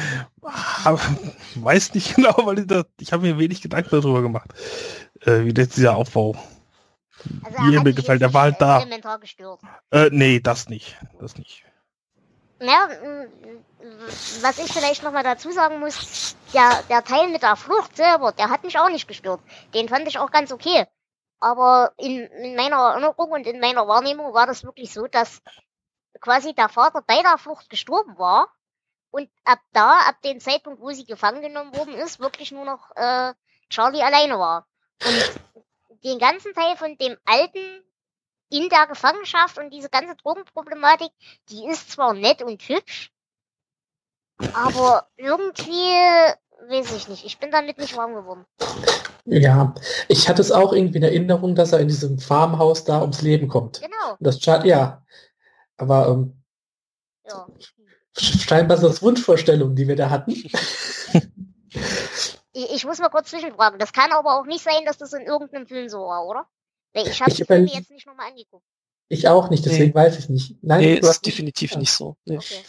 Speaker 1: weiß nicht genau, weil ich, da, ich habe mir wenig Gedanken darüber gemacht, äh, wie das dieser Aufbau
Speaker 3: Also
Speaker 1: wie mir gefällt. Der war halt da.
Speaker 3: Elementar gestört.
Speaker 1: Äh, nee, das nicht, das nicht.
Speaker 3: Ja, was ich vielleicht nochmal dazu sagen muss, der, der Teil mit der Flucht selber, der hat mich auch nicht gestört. Den fand ich auch ganz okay. Aber in, in meiner Erinnerung und in meiner Wahrnehmung war das wirklich so, dass quasi der Vater bei der Flucht gestorben war und ab da, ab dem Zeitpunkt, wo sie gefangen genommen worden ist, wirklich nur noch äh, Charlie alleine war. Und den ganzen Teil von dem Alten in der Gefangenschaft und diese ganze Drogenproblematik, die ist zwar nett und hübsch, aber irgendwie, weiß ich nicht, ich bin damit nicht warm geworden.
Speaker 2: Ja, ich hatte es auch irgendwie in Erinnerung, dass er in diesem Farmhaus da ums Leben kommt.
Speaker 3: Genau.
Speaker 2: Das Char- ja, aber ähm,
Speaker 3: Ja.
Speaker 2: scheinbar sind das Wunschvorstellungen, die wir da hatten.
Speaker 3: Ich, ich muss mal kurz zwischenfragen. Das kann aber auch nicht sein, dass das in irgendeinem Film so war, oder? Weil ich habe
Speaker 2: Ich
Speaker 3: die Filme
Speaker 2: überle-
Speaker 3: jetzt nicht nochmal angeguckt.
Speaker 2: Ich auch nicht, deswegen
Speaker 5: Nee.
Speaker 2: weiß ich nicht. Nein,
Speaker 5: Nee,
Speaker 2: du hast
Speaker 5: ist definitiv
Speaker 2: ja.
Speaker 5: nicht so. Nee.
Speaker 3: Okay.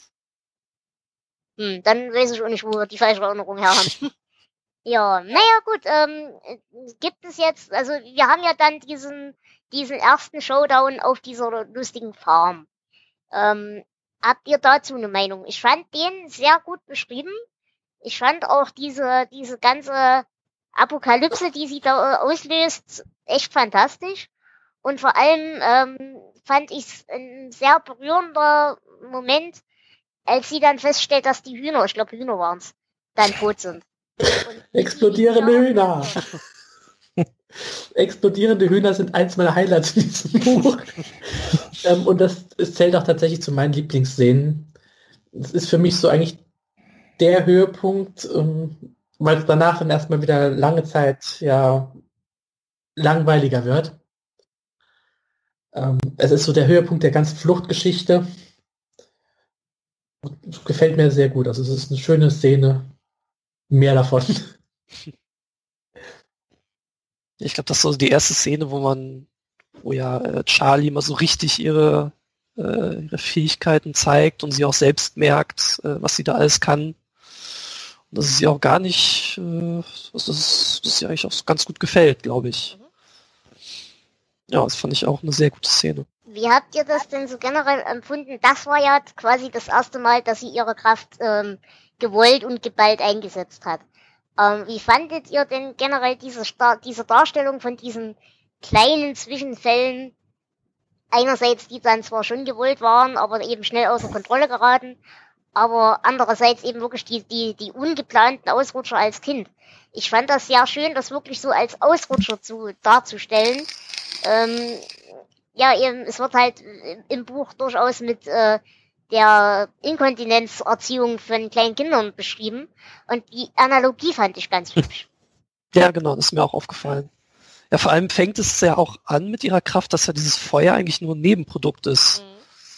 Speaker 3: Hm, dann weiß ich auch nicht, wo wir die falsche Erinnerung her haben. Ja, naja gut, ähm, gibt es jetzt, also wir haben ja dann diesen, diesen ersten Showdown auf dieser lustigen Farm. Ähm, habt ihr dazu eine Meinung? Ich fand den sehr gut beschrieben. Ich fand auch diese, diese ganze Apokalypse, die sie da äh, auslöst, echt fantastisch. Und vor allem ähm, fand ich es ein sehr berührender Moment, als sie dann feststellt, dass die Hühner, ich glaube Hühner waren's, dann tot sind. Und
Speaker 2: Explodierende
Speaker 3: die-
Speaker 2: Hühner. Explodierende Hühner sind eins meiner Highlights in diesem Buch. ähm, und das, es zählt auch tatsächlich zu meinen Lieblingsszenen. Es ist für mich so eigentlich der Höhepunkt, ähm, weil es danach dann erstmal wieder lange Zeit ja langweiliger wird. Ähm, es ist so der Höhepunkt der ganzen Fluchtgeschichte. Und gefällt mir sehr gut. Also es ist eine schöne Szene. Mehr davon.
Speaker 5: Ich glaube, das ist so die erste Szene, wo man, wo ja äh, Charlie mal so richtig ihre, äh, ihre Fähigkeiten zeigt und sie auch selbst merkt, äh, was sie da alles kann. Und dass es ihr auch gar nicht, äh, dass das, das ihr eigentlich auch ganz gut gefällt, glaube ich. Ja, das fand ich auch eine sehr gute Szene.
Speaker 3: Wie habt ihr das denn so generell empfunden? Das war ja quasi das erste Mal, dass sie ihre Kraft ähm, gewollt und geballt eingesetzt hat. Ähm, wie fandet ihr denn generell diese, Star- diese Darstellung von diesen kleinen Zwischenfällen? Einerseits, die dann zwar schon gewollt waren, aber eben schnell außer Kontrolle geraten, aber andererseits eben wirklich die, die, die ungeplanten Ausrutscher als Kind. Ich fand das sehr schön, das wirklich so als Ausrutscher zu, darzustellen. Ähm, ja, eben, es wird halt im Buch durchaus mit äh, der Inkontinenzerziehung von kleinen Kindern beschrieben. Und die Analogie fand ich ganz hübsch.
Speaker 5: Ja, genau, das ist mir auch aufgefallen. Ja, vor allem fängt es ja auch an mit ihrer Kraft, dass ja dieses Feuer eigentlich nur ein Nebenprodukt ist.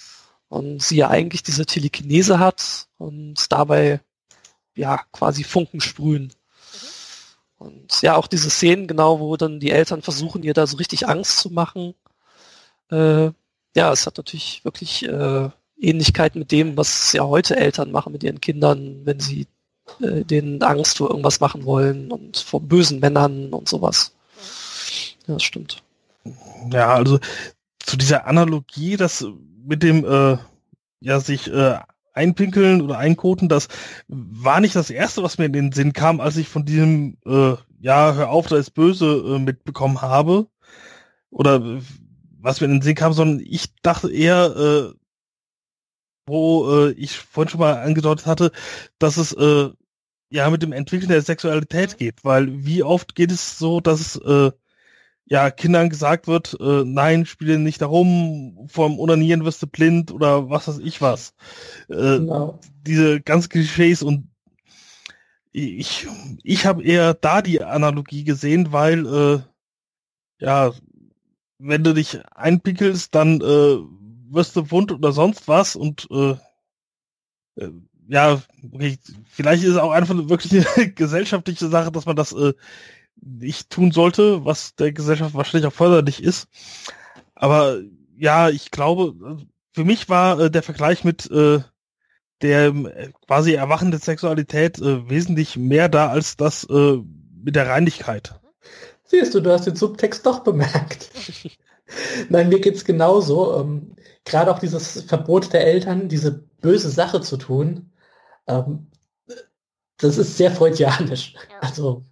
Speaker 5: und sie ja eigentlich diese Telekinese hat und dabei ja quasi Funken sprühen. Und ja, auch diese Szenen, genau, wo dann die Eltern versuchen, ihr da so richtig Angst zu machen. Äh, ja, es hat natürlich wirklich äh, Ähnlichkeit mit dem, was ja heute Eltern machen mit ihren Kindern, wenn sie äh, denen Angst vor irgendwas machen wollen und vor bösen Männern und sowas. Ja, das stimmt.
Speaker 1: Ja, also zu dieser Analogie, das mit dem äh, ja sich äh, einpinkeln oder einkoten, das war nicht das Erste, was mir in den Sinn kam, als ich von diesem äh, ja, hör auf, da ist böse äh, mitbekommen habe. Oder äh, was mir in den Sinn kam, sondern ich dachte eher, äh, wo äh, ich vorhin schon mal angedeutet hatte, dass es äh, ja mit dem Entwickeln der Sexualität geht, weil wie oft geht es so, dass es äh, ja Kindern gesagt wird, äh, nein, spiele nicht darum, vorm Onanieren wirst du blind oder was weiß ich was. Äh, genau. Diese ganzen Klischees und ich ich habe eher da die Analogie gesehen, weil äh, ja, wenn du dich einpickelst, dann äh, wirst du wund oder sonst was und äh, äh, ja, okay, vielleicht ist es auch einfach wirklich eine gesellschaftliche Sache, dass man das äh, nicht tun sollte, was der Gesellschaft wahrscheinlich auch förderlich ist. Aber ja, ich glaube, für mich war äh, der Vergleich mit äh, der äh, quasi Erwachen der Sexualität äh, wesentlich mehr da als das äh, mit der Reinlichkeit.
Speaker 2: Siehst du, du hast den Subtext doch bemerkt. Nein, mir geht's genauso. Ähm, gerade auch dieses Verbot der Eltern, diese böse Sache zu tun, ähm, das ist sehr freudianisch. Ja. Also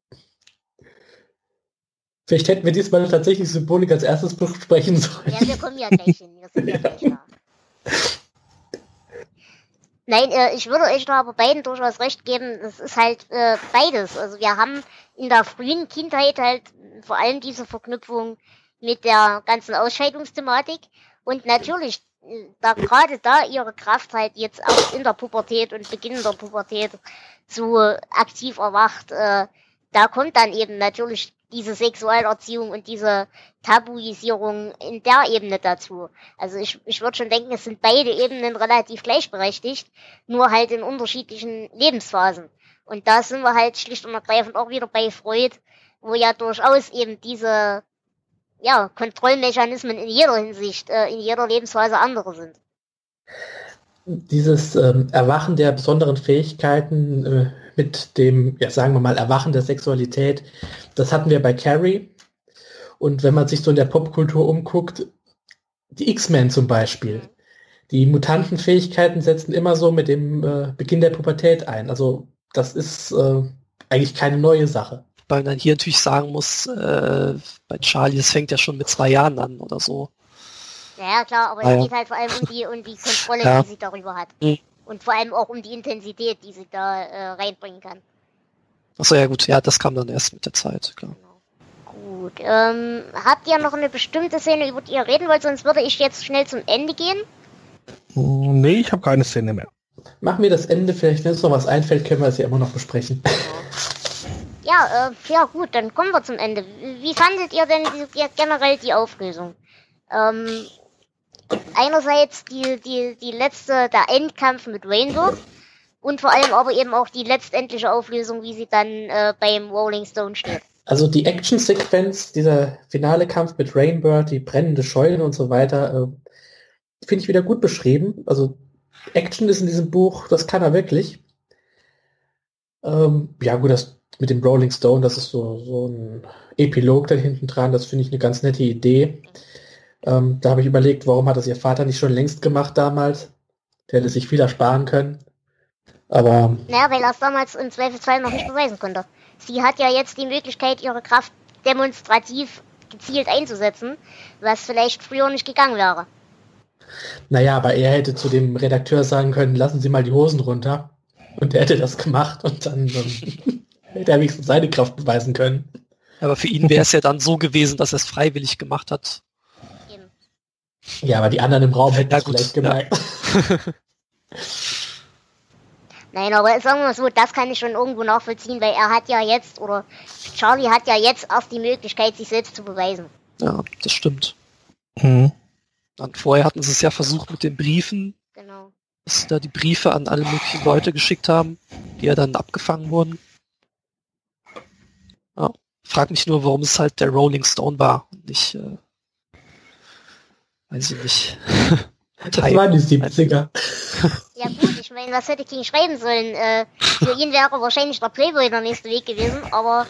Speaker 2: vielleicht hätten wir diesmal tatsächlich Symbolik als erstes besprechen sollen.
Speaker 3: Ja, wir kommen ja gleich hin. Wir sind ja gleich da. Nein, äh, ich würde euch da aber beiden durchaus recht geben, es ist halt äh, beides. Also wir haben in der frühen Kindheit halt vor allem diese Verknüpfung mit der ganzen Ausscheidungsthematik und natürlich, äh, da gerade da ihre Kraft halt jetzt auch in der Pubertät und Beginn der Pubertät so aktiv erwacht, äh, da kommt dann eben natürlich diese Sexualerziehung und diese Tabuisierung in der Ebene dazu. Also ich, ich würde schon denken, es sind beide Ebenen relativ gleichberechtigt, nur halt in unterschiedlichen Lebensphasen. Und da sind wir halt schlicht und ergreifend auch wieder bei Freud, wo ja durchaus eben diese ja, Kontrollmechanismen in jeder Hinsicht, äh, in jeder Lebensphase andere sind.
Speaker 2: Dieses ähm, Erwachen der besonderen Fähigkeiten äh, mit dem, ja sagen wir mal, Erwachen der Sexualität, das hatten wir bei Carrie. Und wenn man sich so in der Popkultur umguckt, die X-Men zum Beispiel, die Mutantenfähigkeiten setzen immer so mit dem äh, Beginn der Pubertät ein. Also das ist äh, eigentlich keine neue Sache.
Speaker 5: Weil man hier natürlich sagen muss, äh, bei Charlie, das fängt ja schon mit zwei Jahren an oder so.
Speaker 3: Ja, klar, aber ah, es ja. geht halt vor allem um die, um die Kontrolle, ja. die sie darüber hat. Mhm. Und vor allem auch um die Intensität, die sie da äh, reinbringen kann.
Speaker 5: Achso, ja gut, ja, das kam dann erst mit der Zeit, klar.
Speaker 3: Genau. Gut, ähm, habt ihr noch eine bestimmte Szene, über die ihr reden wollt, sonst würde ich jetzt schnell zum Ende gehen?
Speaker 1: Nee, ich habe keine Szene mehr.
Speaker 2: Machen wir das Ende, vielleicht wenn uns noch was einfällt, können wir es ja immer noch besprechen.
Speaker 3: Ja, äh, ja gut, dann kommen wir zum Ende. Wie fandet ihr denn die, generell die Auflösung? Ähm, einerseits die, die, die letzte, der Endkampf mit Rainbow und vor allem aber eben auch die letztendliche Auflösung, wie sie dann äh, beim Rolling Stone steht.
Speaker 2: Also die Action-Sequenz, dieser finale Kampf mit Rainbird, die brennende Scheune und so weiter, äh, finde ich wieder gut beschrieben. Also Action ist in diesem Buch, das kann er wirklich. Ähm, ja gut, das mit dem Rolling Stone, das ist so, so ein Epilog da hinten dran, das finde ich eine ganz nette Idee. Ähm, da habe ich überlegt, warum hat das ihr Vater nicht schon längst gemacht damals? Der hätte sich viel ersparen können. Aber...
Speaker 3: Naja, weil er es damals im Zweifelsfall noch nicht beweisen konnte. Sie hat ja jetzt die Möglichkeit, ihre Kraft demonstrativ gezielt einzusetzen, was vielleicht früher nicht gegangen wäre.
Speaker 2: Naja, aber er hätte zu dem Redakteur sagen können, lassen Sie mal die Hosen runter. Und er hätte das gemacht und dann ähm, hätte er wenigstens seine Kraft beweisen können.
Speaker 5: Aber für ihn wäre es ja dann so gewesen, dass er es freiwillig gemacht hat.
Speaker 3: Eben.
Speaker 2: Ja, aber die anderen im Raum hätten es ja, vielleicht gemerkt. Ja.
Speaker 3: Nein, aber sagen wir mal so, das kann ich schon irgendwo nachvollziehen, weil er hat ja jetzt, oder Charlie hat ja jetzt erst die Möglichkeit, sich selbst zu beweisen.
Speaker 5: Ja, das stimmt.
Speaker 1: Mhm.
Speaker 5: Dann vorher hatten sie es ja versucht mit den Briefen,
Speaker 3: Genau.
Speaker 5: dass sie da die Briefe an alle möglichen Leute geschickt haben, die ja dann abgefangen wurden. Ja. Frag mich nur, warum es halt der Rolling Stone war und nicht, äh, weiß ich nicht.
Speaker 2: Das waren die siebziger.
Speaker 3: Ja gut, ich meine, was hätte King schreiben sollen? Äh, für ihn wäre wahrscheinlich der Playboy der nächste Weg gewesen, aber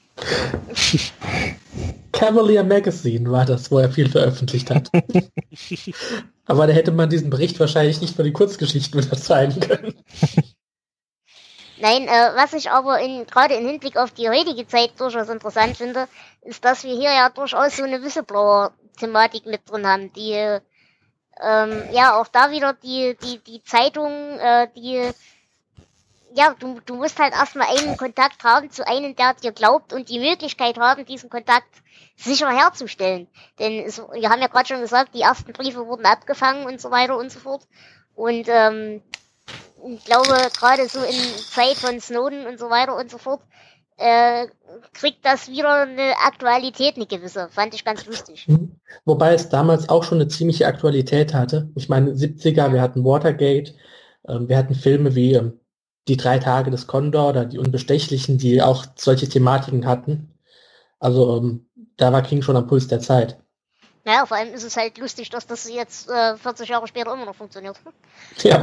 Speaker 2: Cavalier Magazine war das, wo er viel veröffentlicht hat. Aber da hätte man diesen Bericht wahrscheinlich nicht für die Kurzgeschichten wieder zeigen können.
Speaker 3: nein, äh, was ich aber in, gerade im Hinblick auf die heutige Zeit durchaus interessant finde, ist, dass wir hier ja durchaus so eine Whistleblower-Thematik mit drin haben, die ähm, ja auch da wieder die die die Zeitung, äh, die ja, du, du musst halt erstmal einen Kontakt haben zu einem, der dir glaubt und die Möglichkeit haben, diesen Kontakt sicher herzustellen. Denn es, wir haben ja gerade schon gesagt, die ersten Briefe wurden abgefangen und so weiter und so fort. Und ähm, ich glaube, gerade so in Zeit von Snowden und so weiter und so fort, äh, kriegt das wieder eine Aktualität, eine gewisse. Fand ich ganz lustig.
Speaker 2: Mhm. Wobei es damals auch schon eine ziemliche Aktualität hatte. Ich meine, siebziger, wir hatten Watergate, ähm, wir hatten Filme wie ähm, Die drei Tage des Condor oder Die Unbestechlichen, die auch solche Thematiken hatten. Also ähm, da war King schon am Puls der Zeit.
Speaker 3: Ja, vor allem ist es halt lustig, dass das jetzt äh, vierzig Jahre später immer noch funktioniert.
Speaker 2: Ja.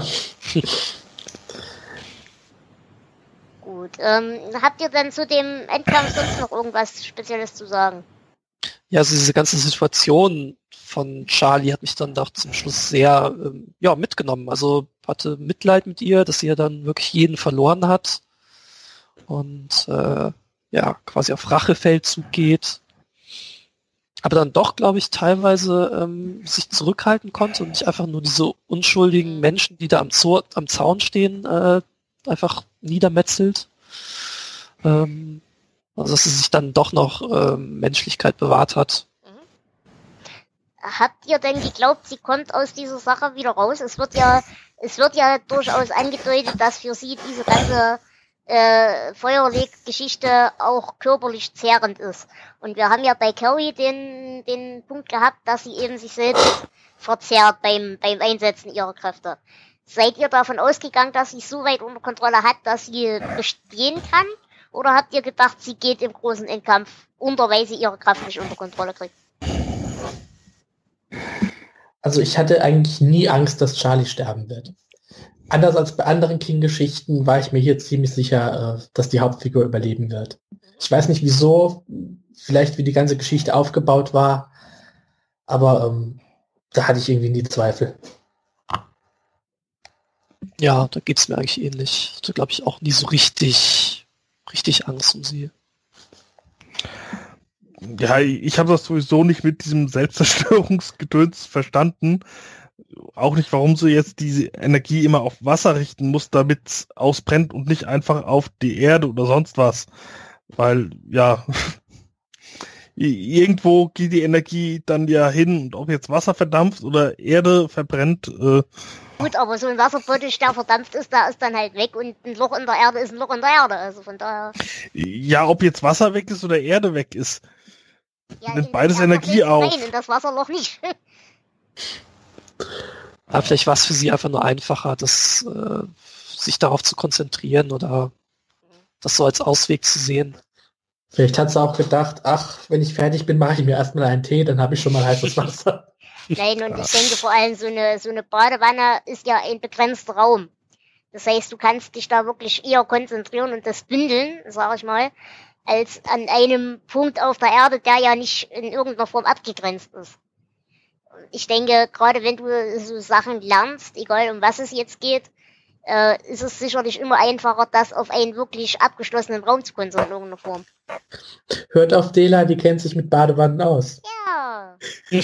Speaker 3: Gut, ähm, habt ihr denn zu dem Endkampf sonst noch irgendwas Spezielles zu sagen?
Speaker 5: Ja, also diese ganze Situation von Charlie hat mich dann doch zum Schluss sehr ähm, ja, mitgenommen. Also hatte Mitleid mit ihr, dass sie ja dann wirklich jeden verloren hat und äh, ja, quasi auf Rachefeldzug geht. Aber dann doch, glaube ich, teilweise ähm, sich zurückhalten konnte und nicht einfach nur diese unschuldigen Menschen, die da am, Zo- am Zaun stehen, äh, einfach niedermetzelt. Ähm, also dass sie sich dann doch noch ähm, Menschlichkeit bewahrt hat.
Speaker 3: Habt ihr denn geglaubt, sie kommt aus dieser Sache wieder raus? Es wird ja, es wird ja durchaus angedeutet, dass für sie diese ganze äh, Feuerleg-Geschichte auch körperlich zehrend ist. Und wir haben ja bei Carrie den, den Punkt gehabt, dass sie eben sich selbst verzehrt beim, beim Einsetzen ihrer Kräfte. Seid ihr davon ausgegangen, dass sie so weit unter Kontrolle hat, dass sie bestehen kann? Oder habt ihr gedacht, sie geht im großen Endkampf unter, weil sie ihre Kraft nicht unter Kontrolle kriegt?
Speaker 2: Also ich hatte eigentlich nie Angst, dass Charlie sterben wird. Anders als bei anderen King-Geschichten war ich mir hier ziemlich sicher, äh, dass die Hauptfigur überleben wird. Ich weiß nicht wieso, vielleicht wie die ganze Geschichte aufgebaut war, aber ähm, da hatte ich irgendwie nie Zweifel.
Speaker 5: Ja, da geht's mir eigentlich ähnlich. Ich hatte, glaube ich, auch nie so richtig, richtig Angst um sie.
Speaker 1: Ja, ich habe das sowieso nicht mit diesem Selbstzerstörungsgedöns verstanden. Auch nicht, warum sie jetzt diese Energie immer auf Wasser richten muss, damit es ausbrennt und nicht einfach auf die Erde oder sonst was. Weil, ja, irgendwo geht die Energie dann ja hin und ob jetzt Wasser verdampft oder Erde verbrennt. Äh,
Speaker 3: Gut, aber so ein Wasserbottich, der verdampft ist, der ist dann halt weg und ein Loch in der Erde ist ein Loch in der Erde. Also von daher.
Speaker 1: ja, ob jetzt Wasser weg ist oder Erde weg ist.
Speaker 3: Ja,
Speaker 1: Nimmt
Speaker 3: in
Speaker 1: beides
Speaker 3: das
Speaker 1: Energie
Speaker 3: Erdloch
Speaker 1: auf.
Speaker 3: nicht, nein, in das Wasserloch nicht.
Speaker 5: Aber vielleicht war es für sie einfach nur einfacher, das, äh, sich darauf zu konzentrieren oder das so als Ausweg zu sehen.
Speaker 2: Vielleicht hat sie auch gedacht, ach, wenn ich fertig bin, mache ich mir erstmal einen Tee, dann habe ich schon mal heißes Wasser.
Speaker 3: Nein, und ich denke vor allem, so eine, so eine Badewanne ist ja ein begrenzter Raum. Das heißt, du kannst dich da wirklich eher konzentrieren und das bündeln, sag ich mal, als an einem Punkt auf der Erde, der ja nicht in irgendeiner Form abgegrenzt ist. Ich denke, gerade wenn du so Sachen lernst, egal um was es jetzt geht, äh, ist es sicherlich immer einfacher, das auf einen wirklich abgeschlossenen Raum zu konzentrieren in irgendeiner Form.
Speaker 2: Hört auf Dela, die kennt sich mit Badewannen aus.
Speaker 3: Ja.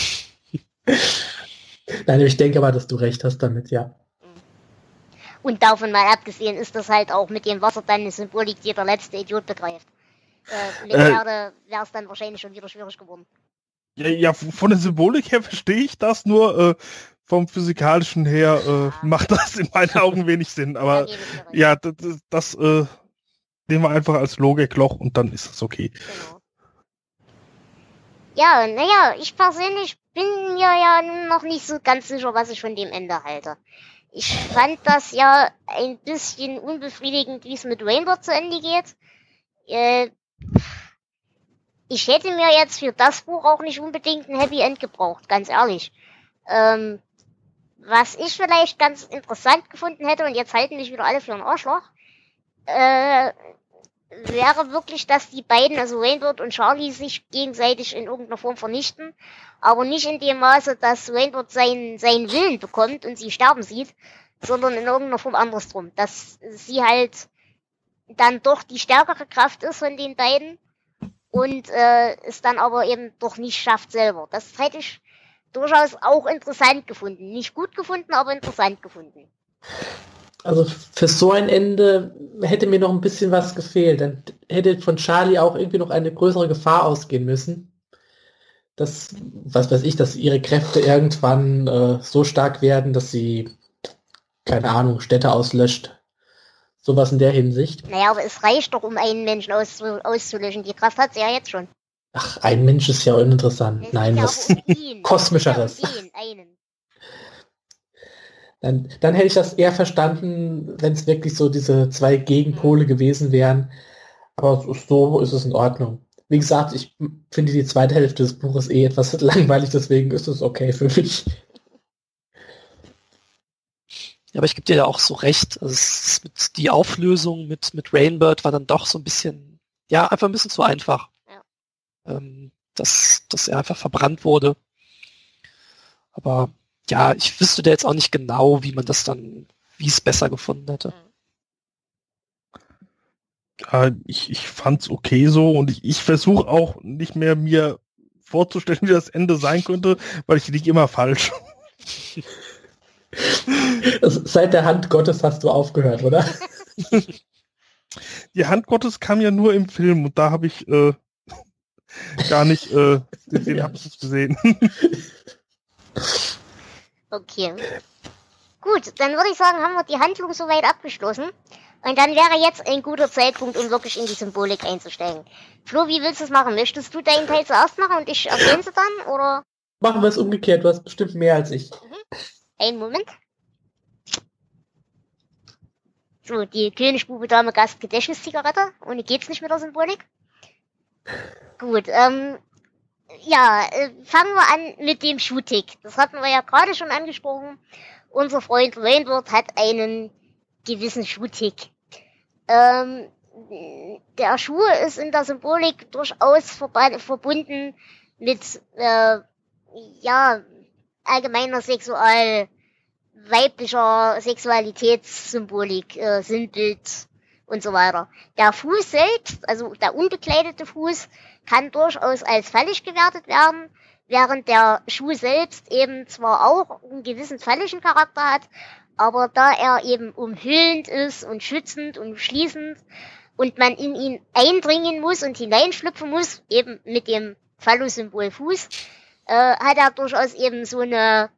Speaker 2: Nein, ich denke aber, dass du recht hast damit, ja.
Speaker 3: Und davon mal abgesehen ist das halt auch mit dem Wasser dann eine Symbolik, die der letzte Idiot begreift. Äh, mit
Speaker 1: Äh.
Speaker 3: Erde wäre es dann wahrscheinlich schon wieder schwierig geworden.
Speaker 1: ja, ja, von der Symbolik her verstehe ich das, nur äh, vom Physikalischen her äh, macht das in meinen Augen wenig Sinn. Aber
Speaker 3: Da gebe ich dir recht.
Speaker 1: ja, das, das, das äh, nehmen wir einfach als Logikloch und dann ist das okay.
Speaker 3: Genau. Ja, naja, ich persönlich bin mir ja noch nicht so ganz sicher, was ich von dem Ende halte. Ich fand das ja ein bisschen unbefriedigend, wie es mit Rainbow zu Ende geht. Äh, ich hätte mir jetzt für das Buch auch nicht unbedingt ein Happy End gebraucht, ganz ehrlich. Ähm, was ich vielleicht ganz interessant gefunden hätte, und jetzt halten mich wieder alle für ein Arschloch, äh, wäre wirklich, dass die beiden, also Rainbow und Charlie, sich gegenseitig in irgendeiner Form vernichten, aber nicht in dem Maße, dass Rainbow seinen, seinen Willen bekommt und sie sterben sieht, sondern in irgendeiner Form andersrum. Dass sie halt dann doch die stärkere Kraft ist von den beiden und äh, es dann aber eben doch nicht schafft selber. Das hätte ich durchaus auch interessant gefunden. Nicht gut gefunden, aber interessant gefunden.
Speaker 2: Also für so ein Ende hätte mir noch ein bisschen was gefehlt. Dann hätte von Charlie auch irgendwie noch eine größere Gefahr ausgehen müssen. Dass, was weiß ich, dass ihre Kräfte irgendwann äh, so stark werden, dass sie, keine Ahnung, Städte auslöscht. Sowas in der Hinsicht.
Speaker 3: Naja, aber es reicht doch, um einen Menschen auszu- auszulöschen. Die Kraft hat sie ja jetzt schon.
Speaker 2: Ach, ein Mensch ist ja uninteressant.
Speaker 3: Es
Speaker 2: Nein,
Speaker 3: geht ja
Speaker 2: was
Speaker 3: auch um ihn.
Speaker 2: Kosmischeres.
Speaker 3: Es geht ja um den einen.
Speaker 2: Dann, dann hätte ich das eher verstanden, wenn es wirklich so diese zwei Gegenpole gewesen wären. Aber so- so ist es in Ordnung. Wie gesagt, ich finde die zweite Hälfte des Buches eh etwas langweilig, deswegen ist es okay für mich.
Speaker 5: Ja, aber ich gebe dir ja auch so recht. Also es ist mit, die Auflösung mit, mit Rainbird war dann doch so ein bisschen, ja, einfach ein bisschen zu einfach.
Speaker 3: Ja.
Speaker 5: Ähm, dass, dass er einfach verbrannt wurde. Aber ja, ich wüsste da jetzt auch nicht genau, wie man das dann, wie es besser gefunden hätte.
Speaker 1: Ja, ich, ich fand's okay so und ich, ich versuche auch nicht mehr mir vorzustellen, wie das Ende sein könnte, weil ich liege immer falsch.
Speaker 2: Also, seit der Hand Gottes hast du aufgehört, oder?
Speaker 1: Die Hand Gottes kam ja nur im Film und da habe ich äh, gar nicht, äh, den, den
Speaker 2: Ja.
Speaker 1: habe ich nicht gesehen.
Speaker 3: Okay. Gut, dann würde ich sagen, haben wir die Handlung soweit abgeschlossen. Und dann wäre jetzt ein guter Zeitpunkt, um wirklich in die Symbolik einzusteigen. Flo, wie willst du es machen? Möchtest du deinen Teil zuerst machen und ich ergänze dann? Oder?
Speaker 2: Machen wir es umgekehrt, du hast bestimmt mehr als ich.
Speaker 3: Einen Moment. So, die Königsbube Dame Gast Gedächtniszigarette. Ohne geht's nicht mit der Symbolik. Gut, ähm, ja, äh, fangen wir an mit dem Schuhtick. Das hatten wir ja gerade schon angesprochen. Unser Freund Rainbird hat einen gewissen Schuhtick. Ähm, der Schuh ist in der Symbolik durchaus verba- verbunden mit, äh, ja, allgemeiner Sexual, weiblicher Sexualitätssymbolik, äh, Sinnbild und so weiter. Der Fuß selbst, also der unbekleidete Fuß, kann durchaus als fallisch gewertet werden, während der Schuh selbst eben zwar auch einen gewissen fallischen Charakter hat, aber da er eben umhüllend ist und schützend und schließend und man in ihn eindringen muss und hineinschlüpfen muss, eben mit dem Phallus-Symbol Fuß, äh, hat er durchaus eben so eine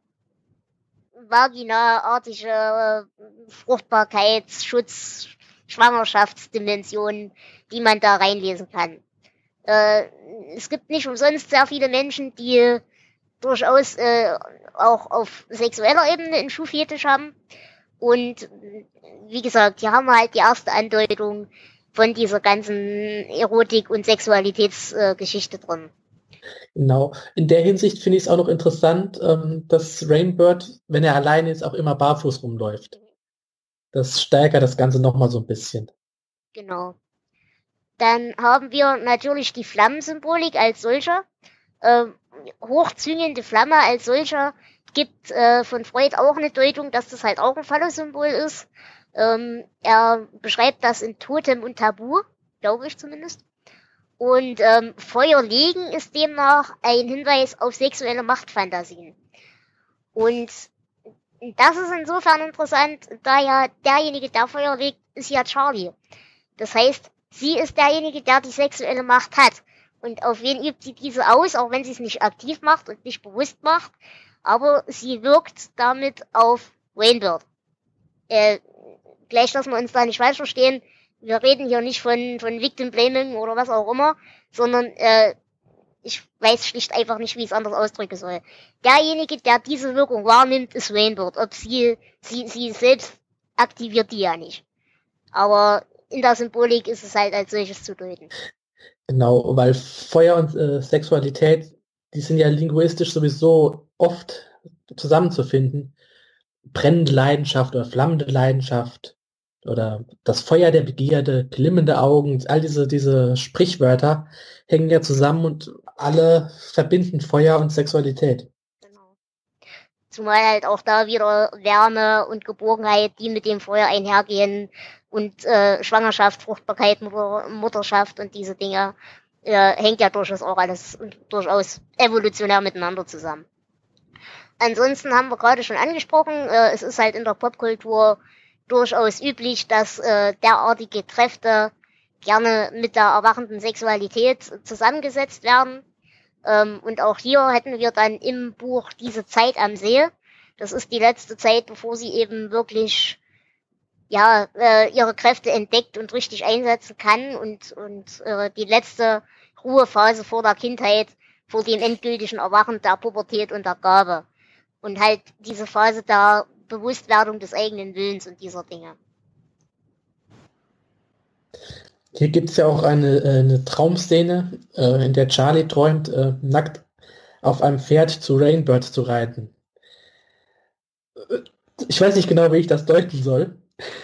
Speaker 3: vagina-artige äh, Fruchtbarkeitsschutz, Schwangerschaftsdimension, die man da reinlesen kann. Äh, es gibt nicht umsonst sehr viele Menschen, die durchaus äh, auch auf sexueller Ebene einen Schuhfetisch haben. Und wie gesagt, hier haben wir halt die erste Andeutung von dieser ganzen Erotik- und Sexualitätsgeschichte äh, drin.
Speaker 2: Genau. In der Hinsicht finde ich es auch noch interessant, ähm, dass Rainbird, wenn er alleine ist, auch immer barfuß rumläuft. Das steigert das Ganze nochmal so ein bisschen.
Speaker 3: Genau. Dann haben wir natürlich die Flammensymbolik als solcher. Ähm, hochzwingende Flamme als solcher gibt äh, von Freud auch eine Deutung, dass das halt auch ein Phallus-Symbol ist. Ähm, er beschreibt das in Totem und Tabu, glaube ich zumindest. Und ähm, Feuer legen ist demnach ein Hinweis auf sexuelle Machtfantasien. Und das ist insofern interessant, da ja derjenige, der Feuer legt, ist ja Charlie. Das heißt, sie ist derjenige, der die sexuelle Macht hat. Und auf wen übt sie diese aus, auch wenn sie es nicht aktiv macht und nicht bewusst macht. Aber sie wirkt damit auf Rainbird. Äh, gleich, dass wir uns da nicht falsch verstehen. Wir reden hier nicht von, von Victim Blaming oder was auch immer, sondern äh, Ich weiß schlicht einfach nicht, wie ich es anders ausdrücken soll. Derjenige, der diese Wirkung wahrnimmt, ist Rainbird. Ob sie, sie, sie selbst aktiviert die ja nicht. Aber in der Symbolik ist es halt als solches zu deuten.
Speaker 2: Genau, weil Feuer und äh, Sexualität, die sind ja linguistisch sowieso oft zusammenzufinden. Brennende Leidenschaft oder flammende Leidenschaft oder das Feuer der Begierde, glimmende Augen, all diese, diese Sprichwörter hängen ja zusammen und alle verbinden Feuer und Sexualität.
Speaker 3: Genau. Zumal halt auch da wieder Wärme und Geborgenheit, die mit dem Feuer einhergehen und äh, Schwangerschaft, Fruchtbarkeit, Mutter, Mutterschaft und diese Dinge äh, hängt ja durchaus auch alles durchaus evolutionär miteinander zusammen. Ansonsten haben wir gerade schon angesprochen, äh, es ist halt in der Popkultur durchaus üblich, dass äh, derartige Kräfte gerne mit der erwachenden Sexualität zusammengesetzt werden. Ähm, und auch hier hätten wir dann im Buch diese Zeit am See. Das ist die letzte Zeit, bevor sie eben wirklich ja äh, ihre Kräfte entdeckt und richtig einsetzen kann und und äh, die letzte Ruhephase vor der Kindheit, vor dem endgültigen Erwachen der Pubertät und der Gabe. Und halt diese Phase der Bewusstwerdung des eigenen Willens und dieser Dinge.
Speaker 2: Hier gibt es ja auch eine, eine Traumszene, äh, in der Charlie träumt, äh, nackt auf einem Pferd zu Rainbird zu reiten. Ich weiß nicht genau, wie ich das deuten soll.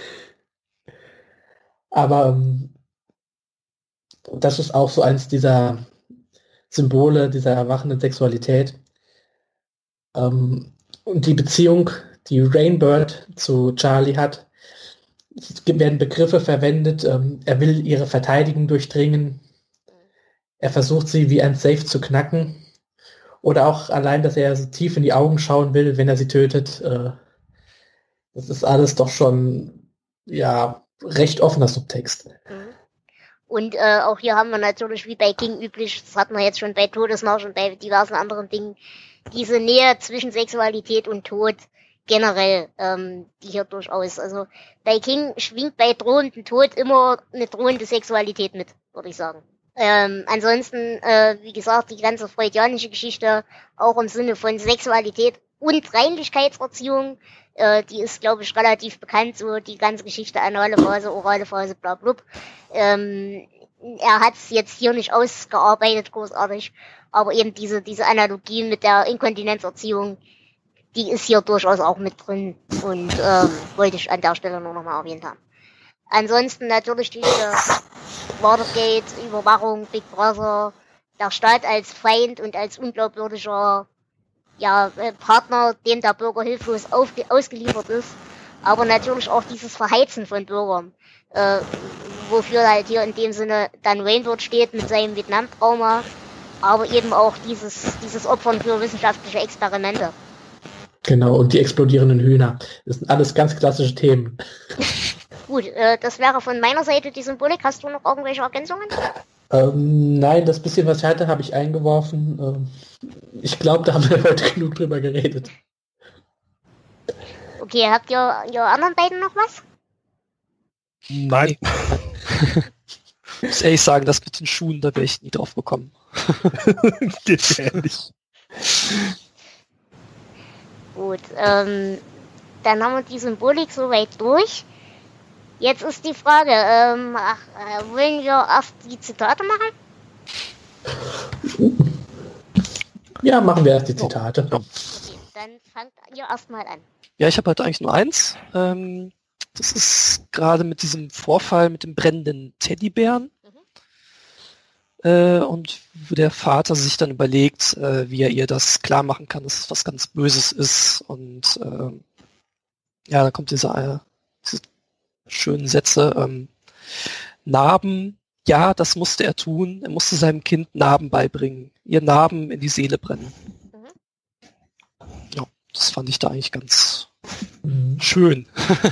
Speaker 2: Aber ähm, das ist auch so eins dieser Symbole dieser erwachenden Sexualität. Ähm, und die Beziehung, die Rainbird zu Charlie hat, es werden Begriffe verwendet, ähm, er will ihre Verteidigung durchdringen, er versucht sie wie ein Safe zu knacken oder auch allein, dass er so tief in die Augen schauen will, wenn er sie tötet. Äh, das ist alles doch schon ja recht offener Subtext.
Speaker 3: Und äh, auch hier haben wir natürlich, wie bei King üblich, das hatten wir jetzt schon bei Todesmarsch und bei diversen anderen Dingen, diese Nähe zwischen Sexualität und Tod generell, ähm, die hier durchaus, also bei King schwingt bei drohendem Tod immer eine drohende Sexualität mit, würde ich sagen. Ähm, ansonsten, äh, wie gesagt, die ganze freudianische Geschichte, auch im Sinne von Sexualität und Reinlichkeitserziehung, äh, die ist, glaube ich, relativ bekannt, so die ganze Geschichte, anale Phase, orale Phase, bla bla. Ähm, er hat es jetzt hier nicht ausgearbeitet, großartig, aber eben diese, diese Analogie mit der Inkontinenzerziehung, die ist hier durchaus auch mit drin und ähm, wollte ich an der Stelle nur nochmal erwähnt haben. Ansonsten natürlich diese Watergate, Überwachung, Big Brother, der Staat als Feind und als unglaubwürdiger ja, Partner, dem der Bürger hilflos auf, ausgeliefert ist, aber natürlich auch dieses Verheizen von Bürgern, äh, wofür halt hier in dem Sinne dann Rainbird steht mit seinem Vietnam-Trauma, aber eben auch dieses, dieses Opfern für wissenschaftliche Experimente.
Speaker 2: Genau, und die explodierenden Hühner. Das sind alles ganz klassische Themen.
Speaker 3: Gut, äh, das wäre von meiner Seite die Symbolik. Hast du noch irgendwelche Ergänzungen?
Speaker 2: Ähm, nein, das bisschen, was ich hatte, habe ich eingeworfen. Ähm, ich glaube, da haben wir heute genug drüber geredet.
Speaker 3: Okay, habt ihr, ihr anderen beiden noch was?
Speaker 1: Nein.
Speaker 5: Ich muss ehrlich sagen, das mit den Schuhen, da wäre ich nie drauf gekommen.
Speaker 1: Gefährlich.
Speaker 3: Gut, ähm, dann haben wir die Symbolik soweit durch. Jetzt ist die Frage, ähm, ach, äh, wollen wir erst die Zitate machen?
Speaker 2: Ja, machen wir erst die Zitate.
Speaker 5: Ja.
Speaker 3: Okay, dann fangt ihr erstmal an.
Speaker 5: Ja, ich habe halt eigentlich nur eins. Ähm, das ist gerade mit diesem Vorfall mit dem brennenden Teddybären. Mhm. Äh, und wo der Vater sich dann überlegt, äh, wie er ihr das klar machen kann, dass es was ganz Böses ist. Und äh, ja, dann kommt diese, äh, diese schönen Sätze. Ähm, Narben, ja, das musste er tun. Er musste seinem Kind Narben beibringen. Ihr Narben in die Seele brennen. Mhm. Ja, das fand ich da eigentlich ganz mhm. schön.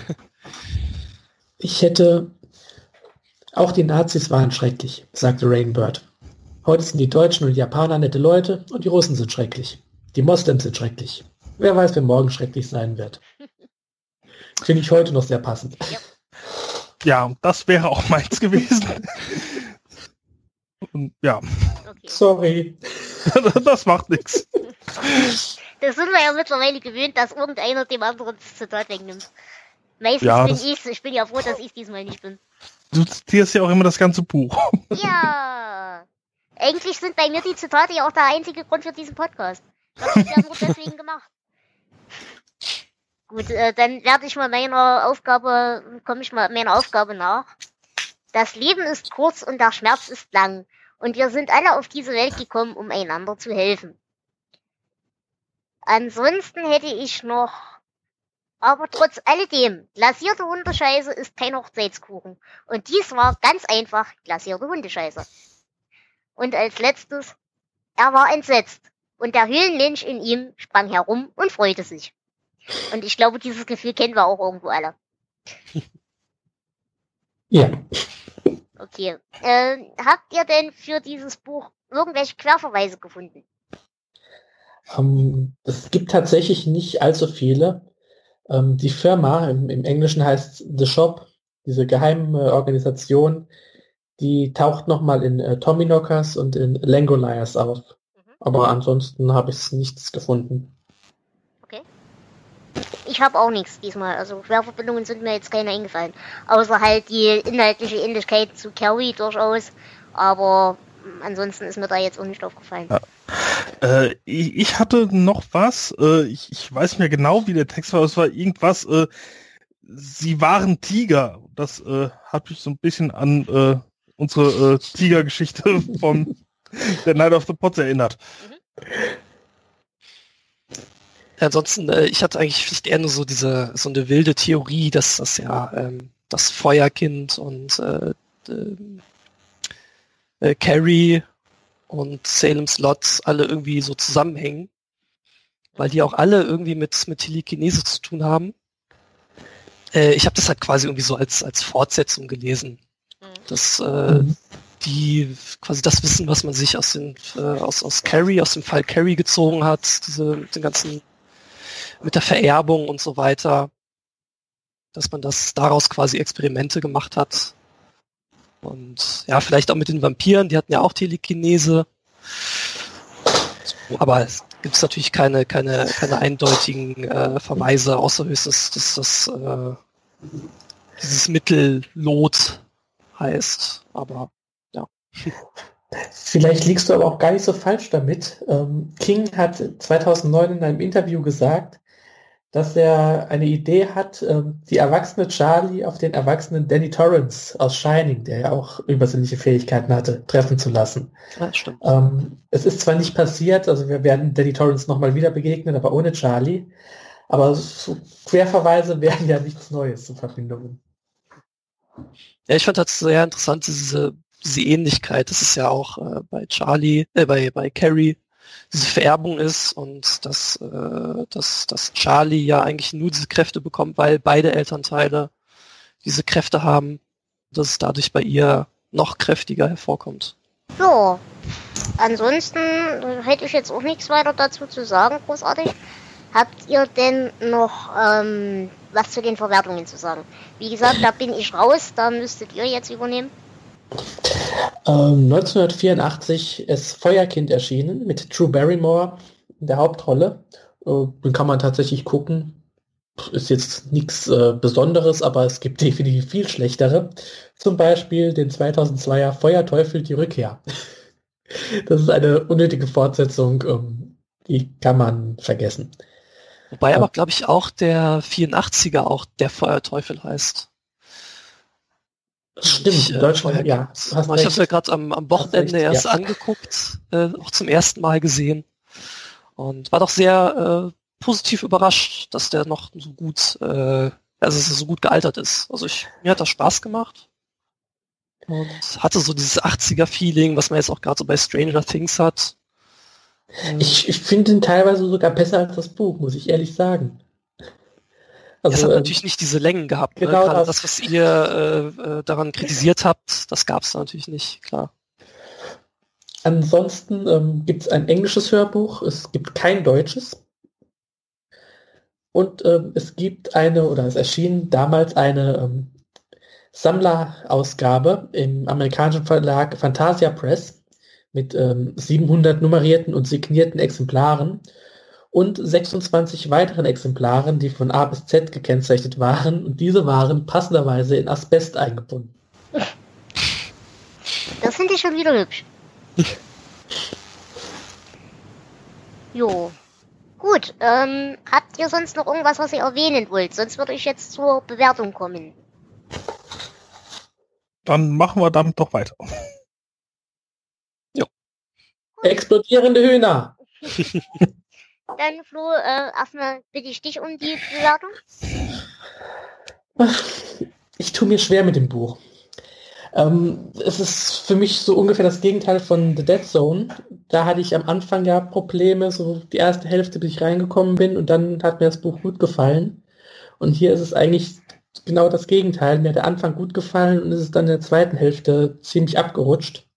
Speaker 2: Ich hätte... Auch die Nazis waren schrecklich, sagte Rainbird. Heute sind die Deutschen und die Japaner nette Leute und die Russen sind schrecklich. Die Moslems sind schrecklich. Wer weiß, wer morgen schrecklich sein wird. Finde ich heute noch sehr passend.
Speaker 1: Ja, das wäre auch meins gewesen. Und, ja.
Speaker 3: Okay.
Speaker 2: Sorry.
Speaker 1: Das macht nichts.
Speaker 3: Das sind wir ja mittlerweile gewöhnt, dass irgendeiner dem anderen das Zitat wegnimmt. Meistens
Speaker 1: Ja,
Speaker 3: bin
Speaker 1: das-
Speaker 3: ich's. Ich bin ja froh, dass ich diesmal nicht bin.
Speaker 1: Du zitierst ja auch immer das ganze Buch.
Speaker 3: Ja. Eigentlich sind bei mir die Zitate ja auch der einzige Grund für diesen Podcast. Das ist ja nur deswegen gemacht. Gut, äh, dann werde ich mal meiner Aufgabe, komme ich mal meiner Aufgabe nach. Das Leben ist kurz und der Schmerz ist lang. Und wir sind alle auf diese Welt gekommen, um einander zu helfen. Ansonsten hätte ich noch, aber trotz alledem, glasierte Hundescheiße ist kein Hochzeitskuchen. Und dies war ganz einfach glasierte Hundescheiße. Und als letztes, er war entsetzt. Und der Höhlenmensch in ihm sprang herum und freute sich. Und ich glaube, dieses Gefühl kennen wir auch irgendwo alle.
Speaker 2: Ja.
Speaker 3: Okay. Äh, habt ihr denn für dieses Buch irgendwelche Querverweise gefunden?
Speaker 2: Ähm, es gibt tatsächlich nicht allzu viele. Ähm, die Firma, im, im Englischen heißt The Shop, diese geheime Organisation, die taucht nochmal in äh, Tommyknockers und in Langoliers auf. Aber ansonsten habe ich nichts gefunden.
Speaker 3: Ich habe auch nichts diesmal. Also Querverbindungen sind mir jetzt keine eingefallen. Außer halt die inhaltliche Ähnlichkeit zu Carrie durchaus. Aber ansonsten ist mir da jetzt auch nicht aufgefallen.
Speaker 1: Ja. Äh, ich, ich hatte noch was. Äh, ich, ich weiß nicht mehr genau, wie der Text war. Es war irgendwas. Äh, sie waren Tiger. Das äh, hat mich so ein bisschen an äh, unsere äh, Tigergeschichte von der Night of the Pots erinnert.
Speaker 3: Mhm.
Speaker 5: Ansonsten, äh, ich hatte eigentlich vielleicht eher nur so diese, so eine wilde Theorie, dass das ja ähm, das Feuerkind und äh, äh, äh, Carrie und Salem's Lot alle irgendwie so zusammenhängen, weil die auch alle irgendwie mit, mit Telekinese zu tun haben. Äh, ich habe das halt quasi irgendwie so als, als Fortsetzung gelesen. Dass äh, die quasi das Wissen, was man sich aus den äh, aus, aus Carrie, aus dem Fall Carrie gezogen hat, diese mit den ganzen mit der Vererbung und so weiter, dass man das daraus quasi Experimente gemacht hat. Und ja, vielleicht auch mit den Vampiren, die hatten ja auch Telekinese. Aber es gibt natürlich keine, keine, keine eindeutigen äh, Verweise, außer höchstens, dass das äh, dieses Mittel Lot heißt. Aber ja.
Speaker 2: Vielleicht liegst du aber auch gar nicht so falsch damit. Ähm, King hat zweitausendneun in einem Interview gesagt, dass er eine Idee hat, ähm, die erwachsene Charlie auf den erwachsenen Danny Torrance aus Shining, der ja auch übersinnliche Fähigkeiten hatte, treffen zu lassen.
Speaker 5: Ja, stimmt.
Speaker 2: Ähm, es ist zwar nicht passiert, also wir werden Danny Torrance nochmal wieder begegnen, aber ohne Charlie. Aber so Querverweise wären ja nichts Neues zu Verbindungen.
Speaker 5: Ja, ich fand das sehr interessant, diese, diese Ähnlichkeit. Das ist ja auch äh, bei Charlie, äh, bei, bei Carrie diese Vererbung ist und dass, äh, dass, dass Charlie ja eigentlich nur diese Kräfte bekommt, weil beide Elternteile diese Kräfte haben, dass es dadurch bei ihr noch kräftiger hervorkommt.
Speaker 3: So, ansonsten hätte ich jetzt auch nichts weiter dazu zu sagen, großartig. Habt ihr denn noch ähm, was zu den Verwertungen zu sagen? Wie gesagt, da bin ich raus, da müsstet ihr jetzt übernehmen.
Speaker 2: Ähm, neunzehnhundertvierundachtzig ist Feuerkind erschienen mit Drew Barrymore in der Hauptrolle. Äh, den kann man tatsächlich gucken. Ist jetzt nichts äh, Besonderes, aber es gibt definitiv viel schlechtere. Zum Beispiel den zweitausendzweier Feuerteufel die Rückkehr. Das ist eine unnötige Fortsetzung, ähm, die kann man vergessen.
Speaker 5: Wobei
Speaker 2: Ja.
Speaker 5: aber, glaube ich, auch der vierundachtziger auch der Feuerteufel heißt.
Speaker 2: Stimmt,
Speaker 5: Ich,
Speaker 2: in
Speaker 5: äh,
Speaker 2: Deutschland,
Speaker 5: Feuerkind.
Speaker 2: ja. Hast
Speaker 5: ich habe
Speaker 2: recht.
Speaker 5: es ja gerade am, am Wochenende
Speaker 2: recht,
Speaker 5: erst
Speaker 2: ja.
Speaker 5: angeguckt, äh, auch zum ersten Mal gesehen. Und war doch sehr äh, positiv überrascht, dass der noch so gut, äh, also dass er so gut gealtert ist. Also ich, mir hat das Spaß gemacht. Und hatte so dieses achtziger-Feeling, was man jetzt auch gerade so bei Stranger Things hat.
Speaker 2: Ich, ich finde ihn teilweise sogar besser als das Buch, muss ich ehrlich sagen.
Speaker 5: Es
Speaker 2: Also,
Speaker 5: hat
Speaker 2: äh,
Speaker 5: natürlich nicht diese Längen gehabt. Ne?
Speaker 2: genau
Speaker 5: Gerade
Speaker 2: das.
Speaker 5: das, was ihr äh, äh, daran kritisiert habt, das gab es natürlich nicht, klar.
Speaker 2: ansonsten ähm, gibt es ein englisches Hörbuch, es gibt kein deutsches. Und ähm, es gibt eine, oder es erschien damals eine ähm, Sammlerausgabe im amerikanischen Verlag Fantasia Press mit ähm, siebenhundert nummerierten und signierten Exemplaren und sechsundzwanzig weiteren Exemplaren, die von A bis Z gekennzeichnet waren, und diese waren passenderweise in Asbest eingebunden.
Speaker 3: Das finde ich schon wieder hübsch. Jo. Gut, ähm, habt ihr sonst noch irgendwas, was ihr erwähnen wollt? Sonst würde ich jetzt zur Bewertung kommen.
Speaker 1: Dann machen wir damit doch weiter.
Speaker 5: Jo.
Speaker 2: Explodierende Hühner!
Speaker 3: Dann, Flo, äh, erstmal bitte ich dich um die Bewertung.
Speaker 2: Ich tue mir schwer mit dem Buch. Ähm, es ist für mich so ungefähr das Gegenteil von The Dead Zone. Da hatte ich am Anfang ja Probleme, so die erste Hälfte, bis ich reingekommen bin, und dann hat mir das Buch gut gefallen. Und hier ist es eigentlich genau das Gegenteil. Mir hat der Anfang gut gefallen und es ist dann in der zweiten Hälfte ziemlich abgerutscht.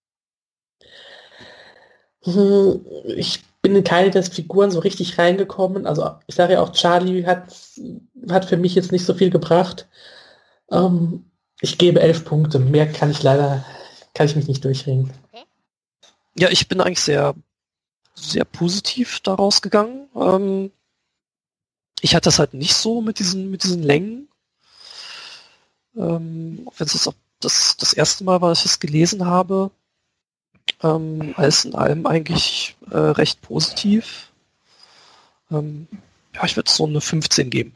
Speaker 2: Ich bin in keine der Figuren so richtig reingekommen. Also ich sage ja auch, Charlie hat, hat für mich jetzt nicht so viel gebracht. Ähm, Ich gebe elf Punkte. Mehr kann ich leider, kann ich mich nicht durchringen.
Speaker 3: Okay.
Speaker 5: Ja, ich bin eigentlich sehr, sehr positiv daraus gegangen. Ähm, ich hatte das halt nicht so mit diesen, mit diesen Längen. Ähm, auch wenn es jetzt auch das, das erste Mal war, dass ich es gelesen habe. Ähm, alles in allem eigentlich äh, recht positiv. Ähm, ja, ich würde so eine fünfzehn geben.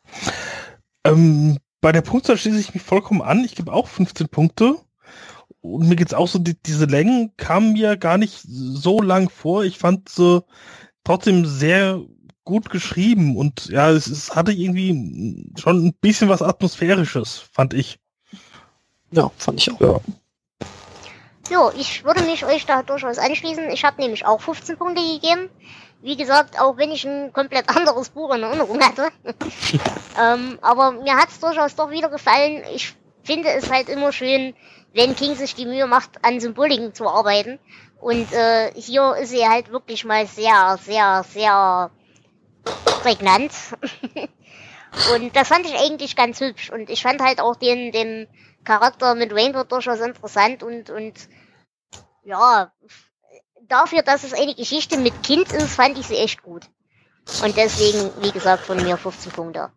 Speaker 1: Ähm, Bei der Punktzahl schließe ich mich vollkommen an. Ich gebe auch fünfzehn Punkte. Und mir geht's auch so, die, diese Längen kamen mir gar nicht so lang vor. Ich fand sie trotzdem sehr gut geschrieben. Und ja, es, es hatte irgendwie schon ein bisschen was Atmosphärisches, fand ich.
Speaker 5: Ja, fand ich auch.
Speaker 1: Ja.
Speaker 3: Jo, ich würde mich euch da durchaus anschließen. Ich habe nämlich auch fünfzehn Punkte gegeben. Wie gesagt, auch wenn ich ein komplett anderes Buch in Erinnerung hatte. ähm, aber mir hat es durchaus doch wieder gefallen. Ich finde es halt immer schön, wenn King sich die Mühe macht, an Symboliken zu arbeiten. Und äh, hier ist sie halt wirklich mal sehr, sehr, sehr prägnant. Und das fand ich eigentlich ganz hübsch. Und ich fand halt auch den, den Charakter mit Rainbow durchaus interessant. Und, und ja, dafür, dass es eine Geschichte mit Kind ist, fand ich sie echt gut. Und deswegen, wie gesagt, von mir fünfzehn Punkte.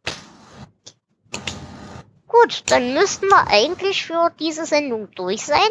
Speaker 3: Gut, dann müssten wir eigentlich für diese Sendung durch sein.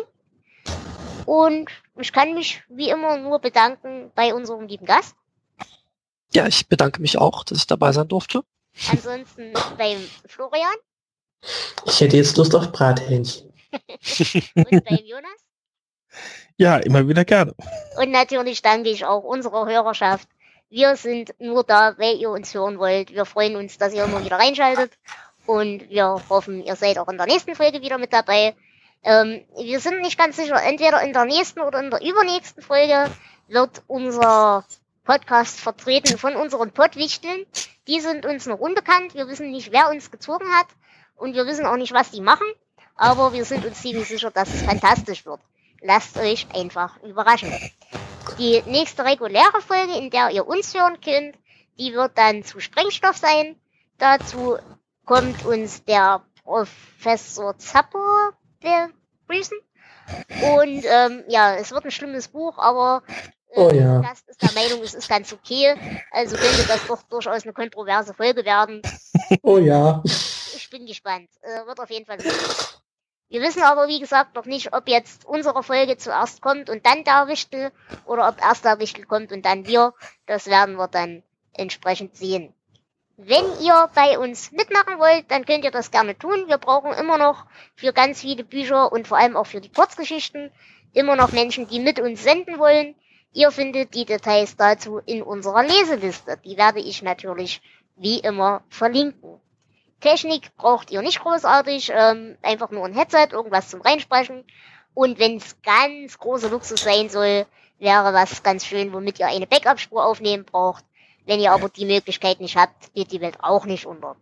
Speaker 3: Und ich kann mich wie immer nur bedanken bei unserem lieben Gast.
Speaker 5: Ja, ich bedanke mich auch, dass ich dabei sein durfte.
Speaker 3: Ansonsten beim Florian.
Speaker 2: Ich hätte jetzt Lust auf Brathähnchen.
Speaker 3: Und beim Jonas.
Speaker 1: Ja, immer wieder gerne.
Speaker 3: Und natürlich danke ich auch unserer Hörerschaft. Wir sind nur da, weil ihr uns hören wollt. Wir freuen uns, dass ihr immer wieder reinschaltet. Und wir hoffen, ihr seid auch in der nächsten Folge wieder mit dabei. Ähm, wir sind nicht ganz sicher, entweder in der nächsten oder in der übernächsten Folge wird unser Podcast vertreten von unseren Pottwichteln. Die sind uns noch unbekannt. Wir wissen nicht, wer uns gezogen hat. Und wir wissen auch nicht, was die machen. Aber wir sind uns ziemlich sicher, dass es fantastisch wird. Lasst euch einfach überraschen. Die nächste reguläre Folge, in der ihr uns hören könnt, die wird dann zu Sprengstoff sein. Dazu kommt uns der Professor Zapper begrüßen. Und ähm, ja, es wird ein schlimmes Buch, aber äh,
Speaker 2: Oh ja.
Speaker 3: der Gast ist der Meinung, es ist ganz okay. Also könnte das doch durchaus eine kontroverse Folge werden.
Speaker 2: Oh ja.
Speaker 3: Ich bin gespannt. Äh, wird auf jeden Fall lustig. Wir wissen aber, wie gesagt, noch nicht, ob jetzt unsere Folge zuerst kommt und dann der Wichtel oder ob erst der Wichtel kommt und dann wir. Das werden wir dann entsprechend sehen. Wenn ihr bei uns mitmachen wollt, dann könnt ihr das gerne tun. Wir brauchen immer noch für ganz viele Bücher und vor allem auch für die Kurzgeschichten immer noch Menschen, die mit uns senden wollen. Ihr findet die Details dazu in unserer Leseliste. Die werde ich natürlich wie immer verlinken. Technik braucht ihr nicht großartig, ähm, einfach nur ein Headset, irgendwas zum Reinsprechen. Und wenn es ganz großer Luxus sein soll, wäre was ganz schön, womit ihr eine Backup-Spur aufnehmen braucht. Wenn ihr aber die Möglichkeit nicht habt, geht die Welt auch nicht unter.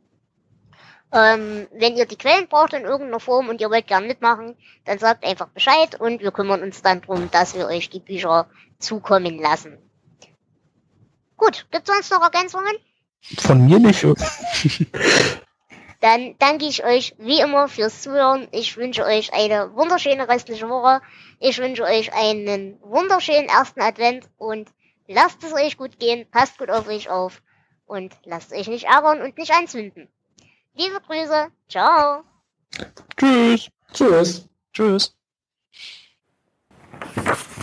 Speaker 3: Ähm, wenn ihr die Quellen braucht in irgendeiner Form und ihr wollt gern mitmachen, dann sagt einfach Bescheid und wir kümmern uns dann drum, dass wir euch die Bücher zukommen lassen. Gut, gibt's sonst noch Ergänzungen?
Speaker 1: Von mir nicht.
Speaker 3: Dann danke ich euch wie immer fürs Zuhören. Ich wünsche euch eine wunderschöne restliche Woche. Ich wünsche euch einen wunderschönen ersten Advent und lasst es euch gut gehen, passt gut auf euch auf und lasst euch nicht ärgern und nicht anzünden. Liebe Grüße, ciao.
Speaker 1: Tschüss.
Speaker 2: Tschüss.
Speaker 5: Tschüss.